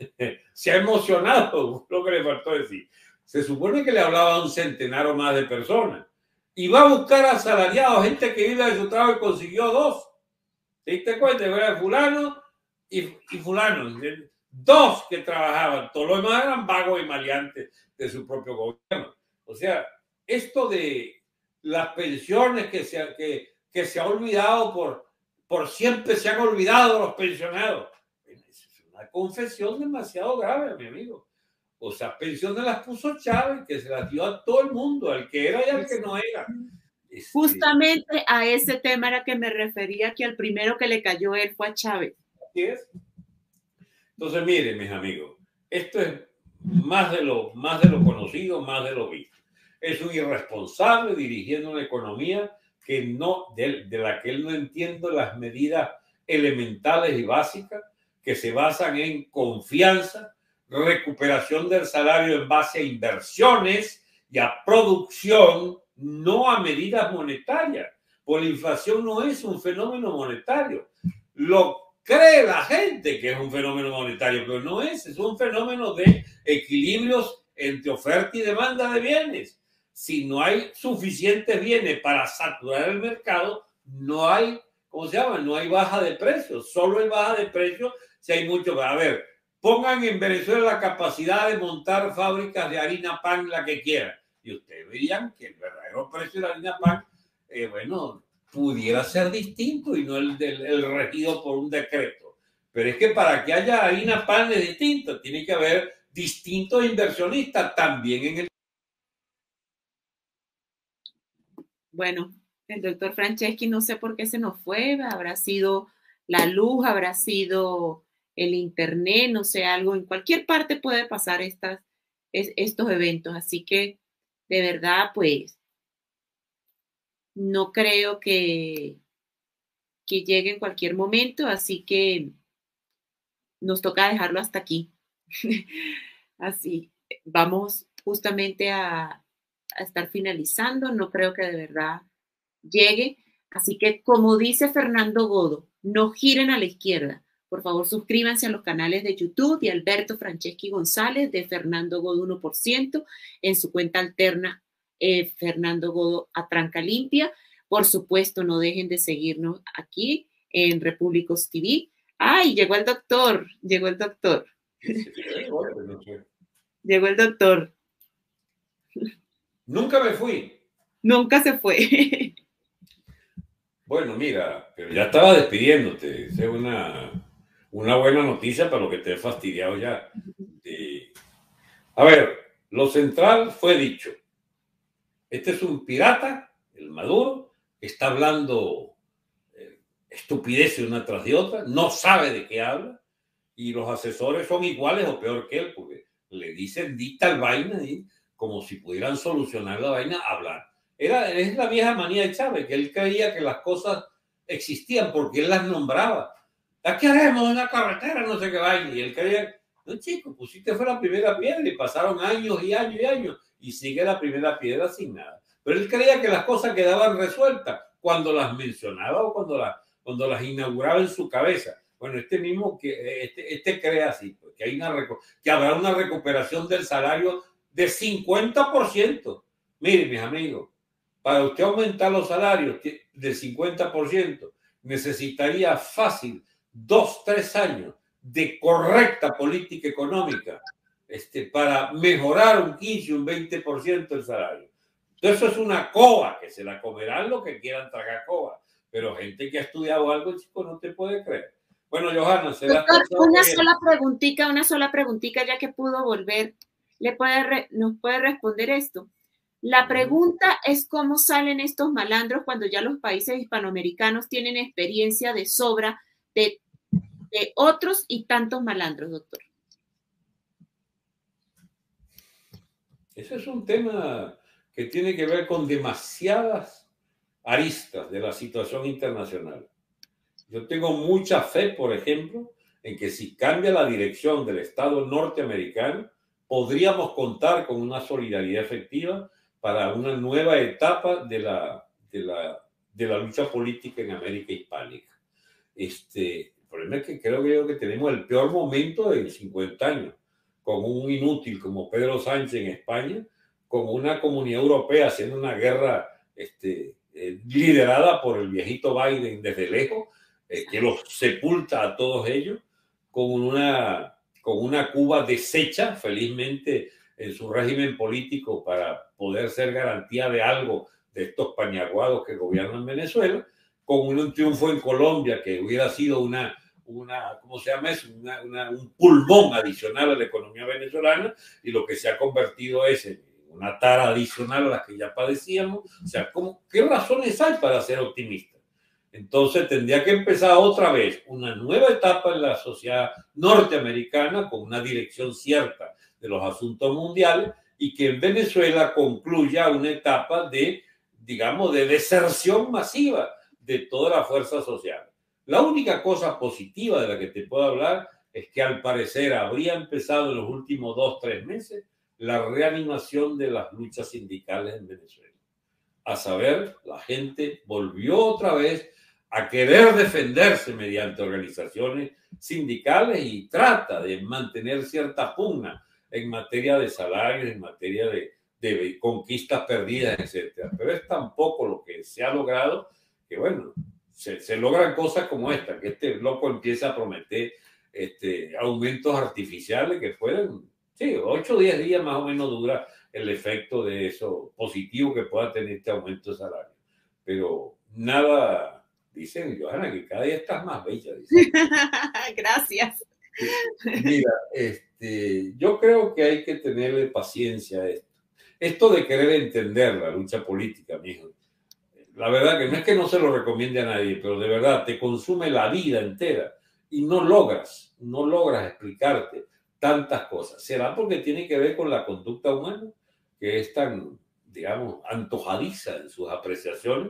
Speaker 7: emocionado, lo que le faltó decir. Se supone que le hablaba a un centenar o más de personas. Y va a buscar asalariados, gente que vive de su trabajo y consiguió 2. ¿Te diste cuenta? Era fulano y fulano. 2 que trabajaban. Todos los demás eran vagos y maleantes de su propio gobierno. O sea, esto de las pensiones que se ha olvidado por siempre se han olvidado los pensionados. Es una confesión demasiado grave, mi amigo. O sea, pensiones las puso Chávez, que se las dio a todo el mundo, al que era y al que no era.
Speaker 4: Justamente a ese tema era que me refería, que al primero que le cayó él fue a Chávez.
Speaker 7: Así es. Entonces, miren, mis amigos, esto es más de lo conocido, más de lo visto. Es un irresponsable dirigiendo una economía de la que él no entiende las medidas elementales y básicas que se basan en confianza, recuperación del salario en base a inversiones y a producción, no a medidas monetarias. Porque la inflación no es un fenómeno monetario. Lo cree la gente que es un fenómeno monetario, pero no es un fenómeno de equilibrios entre oferta y demanda de bienes. Si no hay suficientes bienes para saturar el mercado, no hay, no hay baja de precios. Solo hay baja de precios si hay mucho. A ver, pongan en Venezuela la capacidad de montar fábricas de harina pan, la que quieran. Y ustedes verían que el verdadero precio de la harina pan, pudiera ser distinto y no el regido por un decreto. Pero es que para que haya harina pan es distinto. Tiene que haber distintos inversionistas también en el...
Speaker 4: Bueno, el doctor Franceschi no sé por qué se nos fue, habrá sido la luz, habrá sido el internet, no sé, algo, en cualquier parte puede pasar estos eventos, así que de verdad, pues, no creo que llegue en cualquier momento, así que nos toca dejarlo hasta aquí. Así, vamos justamente a estar finalizando, no creo que de verdad llegue. Así que, como dice Fernando Godo, no giren a la izquierda. Por favor, suscríbanse a los canales de YouTube de Alberto Franceschi González, de Fernando Godo 1%, en su cuenta alterna Fernando Godo a Tranca Limpia. Por supuesto, no dejen de seguirnos aquí en Repúblicos TV. ¡Ay, llegó el doctor! Llegó el doctor. Llegó el doctor.
Speaker 7: Nunca me fui.
Speaker 4: Nunca se fue.
Speaker 7: Bueno, mira, pero ya estaba despidiéndote. Esa es una buena noticia para lo que te he fastidiado ya. A ver, lo central fue dicho. Este es un pirata, el Maduro, que está hablando estupideces una tras de otra, no sabe de qué habla, y los asesores son iguales o peor que él, porque le dicen dicta el vaina, como si pudieran solucionar la vaina, hablar. Es la vieja manía de Chávez, que él creía que las cosas existían porque él las nombraba. ¿A qué haremos una carretera? No sé qué vaina. Y él creía, no, chico, pusiste fue la primera piedra y pasaron años y años y años y sigue la primera piedra sin nada. Pero él creía que las cosas quedaban resueltas cuando las mencionaba o cuando las inauguraba en su cabeza. Bueno, este cree así, pues, que habrá una recuperación del salario de 50%. Miren, mis amigos, para usted aumentar los salarios del 50%, necesitaría fácil 2-3 años de correcta política económica para mejorar un 15, un 20% el salario. Entonces eso es una coba, que se la comerán lo que quieran tragar coba. Pero gente que ha estudiado algo, chico, no te puede creer. Bueno, Johanna, se da
Speaker 4: Doctor, una sola preguntita, ya que pudo volver. ¿Nos puede responder esto? La pregunta es cómo salen estos malandros cuando ya los países hispanoamericanos tienen experiencia de sobra de otros y tantos malandros, doctor.
Speaker 7: Ese es un tema que tiene que ver con demasiadas aristas de la situación internacional. Yo tengo mucha fe, por ejemplo, en que si cambia la dirección del Estado norteamericano, podríamos contar con una solidaridad efectiva para una nueva etapa de la lucha política en América hispánica. El problema es que creo que tenemos el peor momento de 50 años, con un inútil como Pedro Sánchez en España, con una comunidad europea haciendo una guerra liderada por el viejito Biden desde lejos, que los sepulta a todos ellos, con una Cuba deshecha, felizmente, en su régimen político para poder ser garantía de algo de estos pañaguados que gobiernan Venezuela, con un triunfo en Colombia que hubiera sido ¿cómo se llama eso? Un pulmón adicional a la economía venezolana, y lo que se ha convertido es en una tara adicional a las que ya padecíamos. O sea, ¿qué razones hay para ser optimistas? Entonces tendría que empezar otra vez una nueva etapa en la sociedad norteamericana con una dirección cierta de los asuntos mundiales, y que en Venezuela concluya una etapa de deserción masiva de toda la fuerza social. La única cosa positiva de la que te puedo hablar es que al parecer habría empezado en los últimos 2-3 meses la reanimación de las luchas sindicales en Venezuela. A saber, la gente volvió otra vez a querer defenderse mediante organizaciones sindicales y trata de mantener cierta pugna en materia de salarios, en materia de conquistas perdidas, etc. Pero es tampoco lo que se ha logrado, que bueno, se logran cosas como esta, que este loco empieza a prometer aumentos artificiales que pueden, 8 o 10 días más o menos dura el efecto de eso positivo que pueda tener este aumento de salario. Pero nada, dicen, Johanna, que cada día estás más bella.
Speaker 4: Gracias.
Speaker 7: Mira, yo creo que hay que tenerle paciencia a esto. Esto de querer entender la lucha política, mijo, la verdad que no es que no se lo recomiende a nadie, pero de verdad te consume la vida entera y no logras explicarte tantas cosas. ¿Será porque tiene que ver con la conducta humana, que es tan, digamos, antojadiza en sus apreciaciones?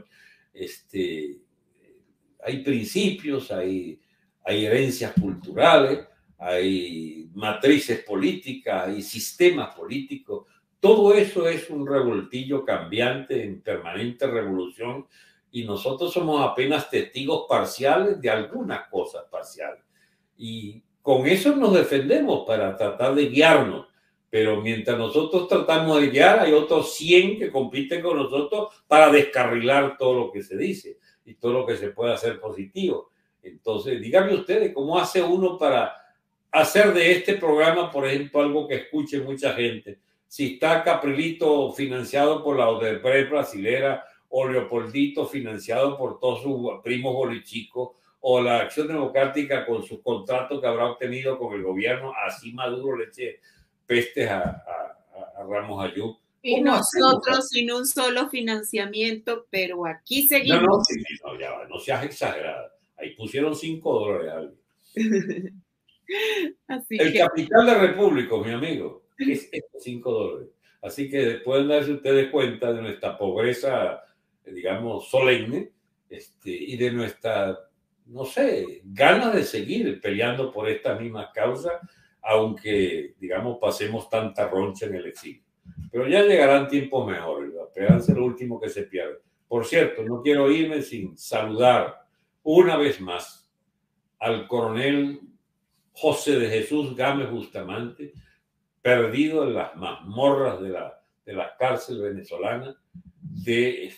Speaker 7: Hay principios, hay herencias culturales, hay matrices políticas, hay sistemas políticos. Todo eso es un revoltillo cambiante en permanente revolución, y nosotros somos apenas testigos parciales de algunas cosas parciales. Y con eso nos defendemos para tratar de guiarnos. Pero mientras nosotros tratamos de guiar, hay otros 100 que compiten con nosotros para descarrilar todo lo que se dice y todo lo que se puede hacer positivo. Entonces, díganme ustedes, ¿cómo hace uno para hacer de este programa, por ejemplo, algo que escuche mucha gente? Si está Caprilito financiado por la Odebrecht brasilera, o Leopoldito financiado por todos sus primos bolichicos, o la Acción Democrática con sus contratos que habrá obtenido con el gobierno, así Maduro le eche pestes a Ramos Ayub.
Speaker 4: Y nosotros sin un solo financiamiento, pero aquí seguimos.
Speaker 7: No seas exagerada. Ahí pusieron $5. El capital de República, mi amigo, es $5. Así que pueden darse ustedes cuenta de nuestra pobreza, digamos, solemne, y de nuestra, no sé, ganas de seguir peleando por estas mismas causas, aunque, digamos, pasemos tanta roncha en el exilio. Pero ya llegarán tiempos mejores, la esperanza es lo último que se pierde. Por cierto, no quiero irme sin saludar una vez más al coronel José de Jesús Gámez Bustamante, perdido en las mazmorras de la cárcel venezolana de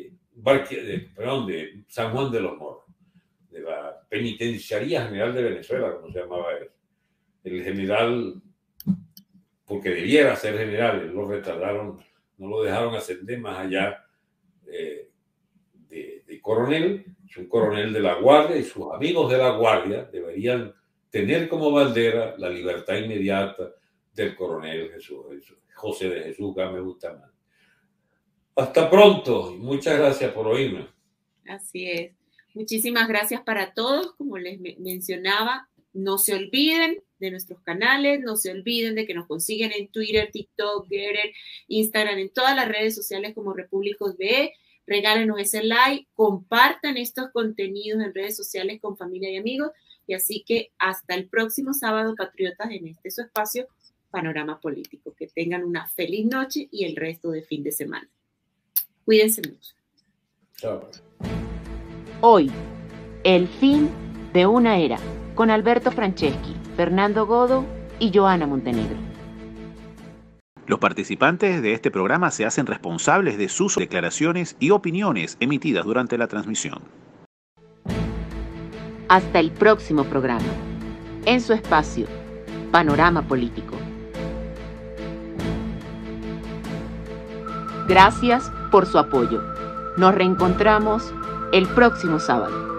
Speaker 7: San Juan de los Morros, de la Penitenciaría General de Venezuela, como se llamaba eso. El general, porque debiera ser general, lo retardaron, no lo dejaron ascender más allá de coronel. Es un coronel de la Guardia, y sus amigos de la Guardia deberían deberían tener como bandera la libertad inmediata del coronel José de Jesús Gámez Bustamante. Hasta pronto y muchas gracias por oírme.
Speaker 4: Así es. Muchísimas gracias para todos. Como les mencionaba, no se olviden de nuestros canales, no se olviden de que nos consiguen en Twitter, TikTok, Getter, Instagram, en todas las redes sociales como Repúblicos BE. Regálenos ese like, compartan estos contenidos en redes sociales con familia y amigos. Y así que hasta el próximo sábado, patriotas, en su espacio, Panorama Político. Que tengan una feliz noche y el resto de fin de semana. Cuídense mucho.
Speaker 7: Chao.
Speaker 2: Hoy, el fin de una era, con Alberto Franceschi, Fernando Godo y Johanna Montenegro.
Speaker 3: Los participantes de este programa se hacen responsables de sus declaraciones y opiniones emitidas durante la transmisión.
Speaker 2: Hasta el próximo programa, en su espacio, Panorama Político. Gracias por su apoyo. Nos reencontramos el próximo sábado.